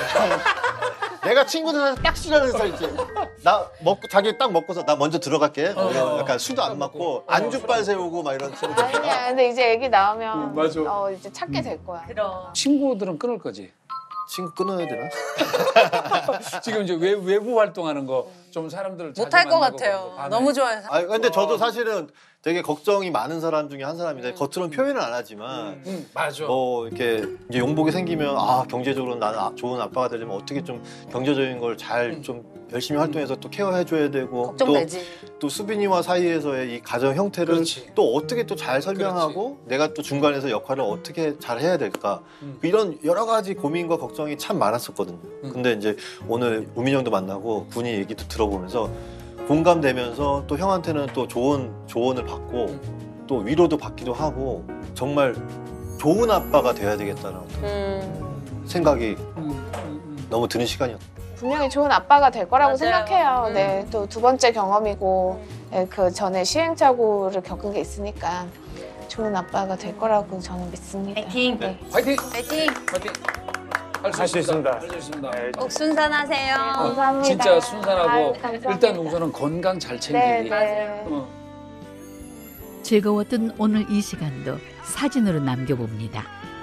Speaker 1: 내가 친구들한테 딱 싫어하는 스타일이지. 나 먹고 자기 딱 먹고서 나 먼저 들어갈게.
Speaker 3: 어.
Speaker 1: 약간 술도 안 먹고 안주빨 세우고 막 이런 친구.
Speaker 5: 아니야. 근데 이제 애기 나오면
Speaker 3: 음, 맞아.
Speaker 5: 어 이제 찾게 될 거야.
Speaker 2: 그럼.
Speaker 3: 친구들은 끊을 거지.
Speaker 1: 친구 끊어야 되나?
Speaker 3: 지금 이제 외, 외부 활동하는 거 좀 사람들을 자주
Speaker 2: 못할 것
Speaker 3: 만나고
Speaker 2: 같아요.
Speaker 3: 그런 거 반해.
Speaker 2: 너무 좋아요.
Speaker 1: 아 근데 저도 사실은 되게 걱정이 많은 사람 중에 한 사람인데 겉으로는 표현은 안 하지만
Speaker 3: 응, 맞아.
Speaker 1: 뭐 이렇게 이제 용복이 생기면 아 경제적으로 나는 아, 좋은 아빠가 되려면 어떻게 좀 경제적인 걸 잘 좀 열심히 활동해서 또 케어해줘야 되고
Speaker 2: 걱정되지.
Speaker 1: 또, 또 수빈이와 사이에서의 이 가정 형태를
Speaker 3: 그렇지.
Speaker 1: 또 어떻게 또 잘 설명하고 내가 또 중간에서 역할을 어떻게 잘 해야 될까
Speaker 3: 음.
Speaker 1: 이런 여러 가지 고민과 걱정이 참 많았었거든요.
Speaker 3: 음.
Speaker 1: 근데 이제 오늘 우민 형도 만나고 군이 얘기도 들어보면서 공감되면서 또 형한테는 또 좋은 조언을 받고
Speaker 3: 음.
Speaker 1: 또 위로도 받기도 하고 정말 좋은 아빠가 돼야 되겠다는
Speaker 2: 음.
Speaker 1: 생각이
Speaker 3: 음, 음, 음.
Speaker 1: 너무 드는 시간이었어요.
Speaker 5: 분명히 좋은 아빠가 될 거라고
Speaker 2: 맞아요.
Speaker 5: 생각해요.
Speaker 2: 음.
Speaker 5: 네, 또 두 번째 경험이고 네, 그 전에 시행착오를 겪은 게 있으니까 좋은 아빠가 될 거라고 저는 믿습니다.
Speaker 2: 파이팅.
Speaker 5: 네.
Speaker 3: 화이팅!
Speaker 2: 파이팅.
Speaker 3: 화이팅!
Speaker 4: 할 수 있습니다.
Speaker 3: 할 수 있습니다.
Speaker 4: 네,
Speaker 2: 꼭 순산하세요.
Speaker 5: 감사합니다.
Speaker 3: 진짜 순산하고
Speaker 5: 아유, 감사합니다.
Speaker 3: 일단 우선은 건강 잘
Speaker 5: 네,
Speaker 3: 챙기기.
Speaker 5: 네.
Speaker 3: 어.
Speaker 6: 즐거웠던 오늘 이 시간도 사진으로 남겨봅니다.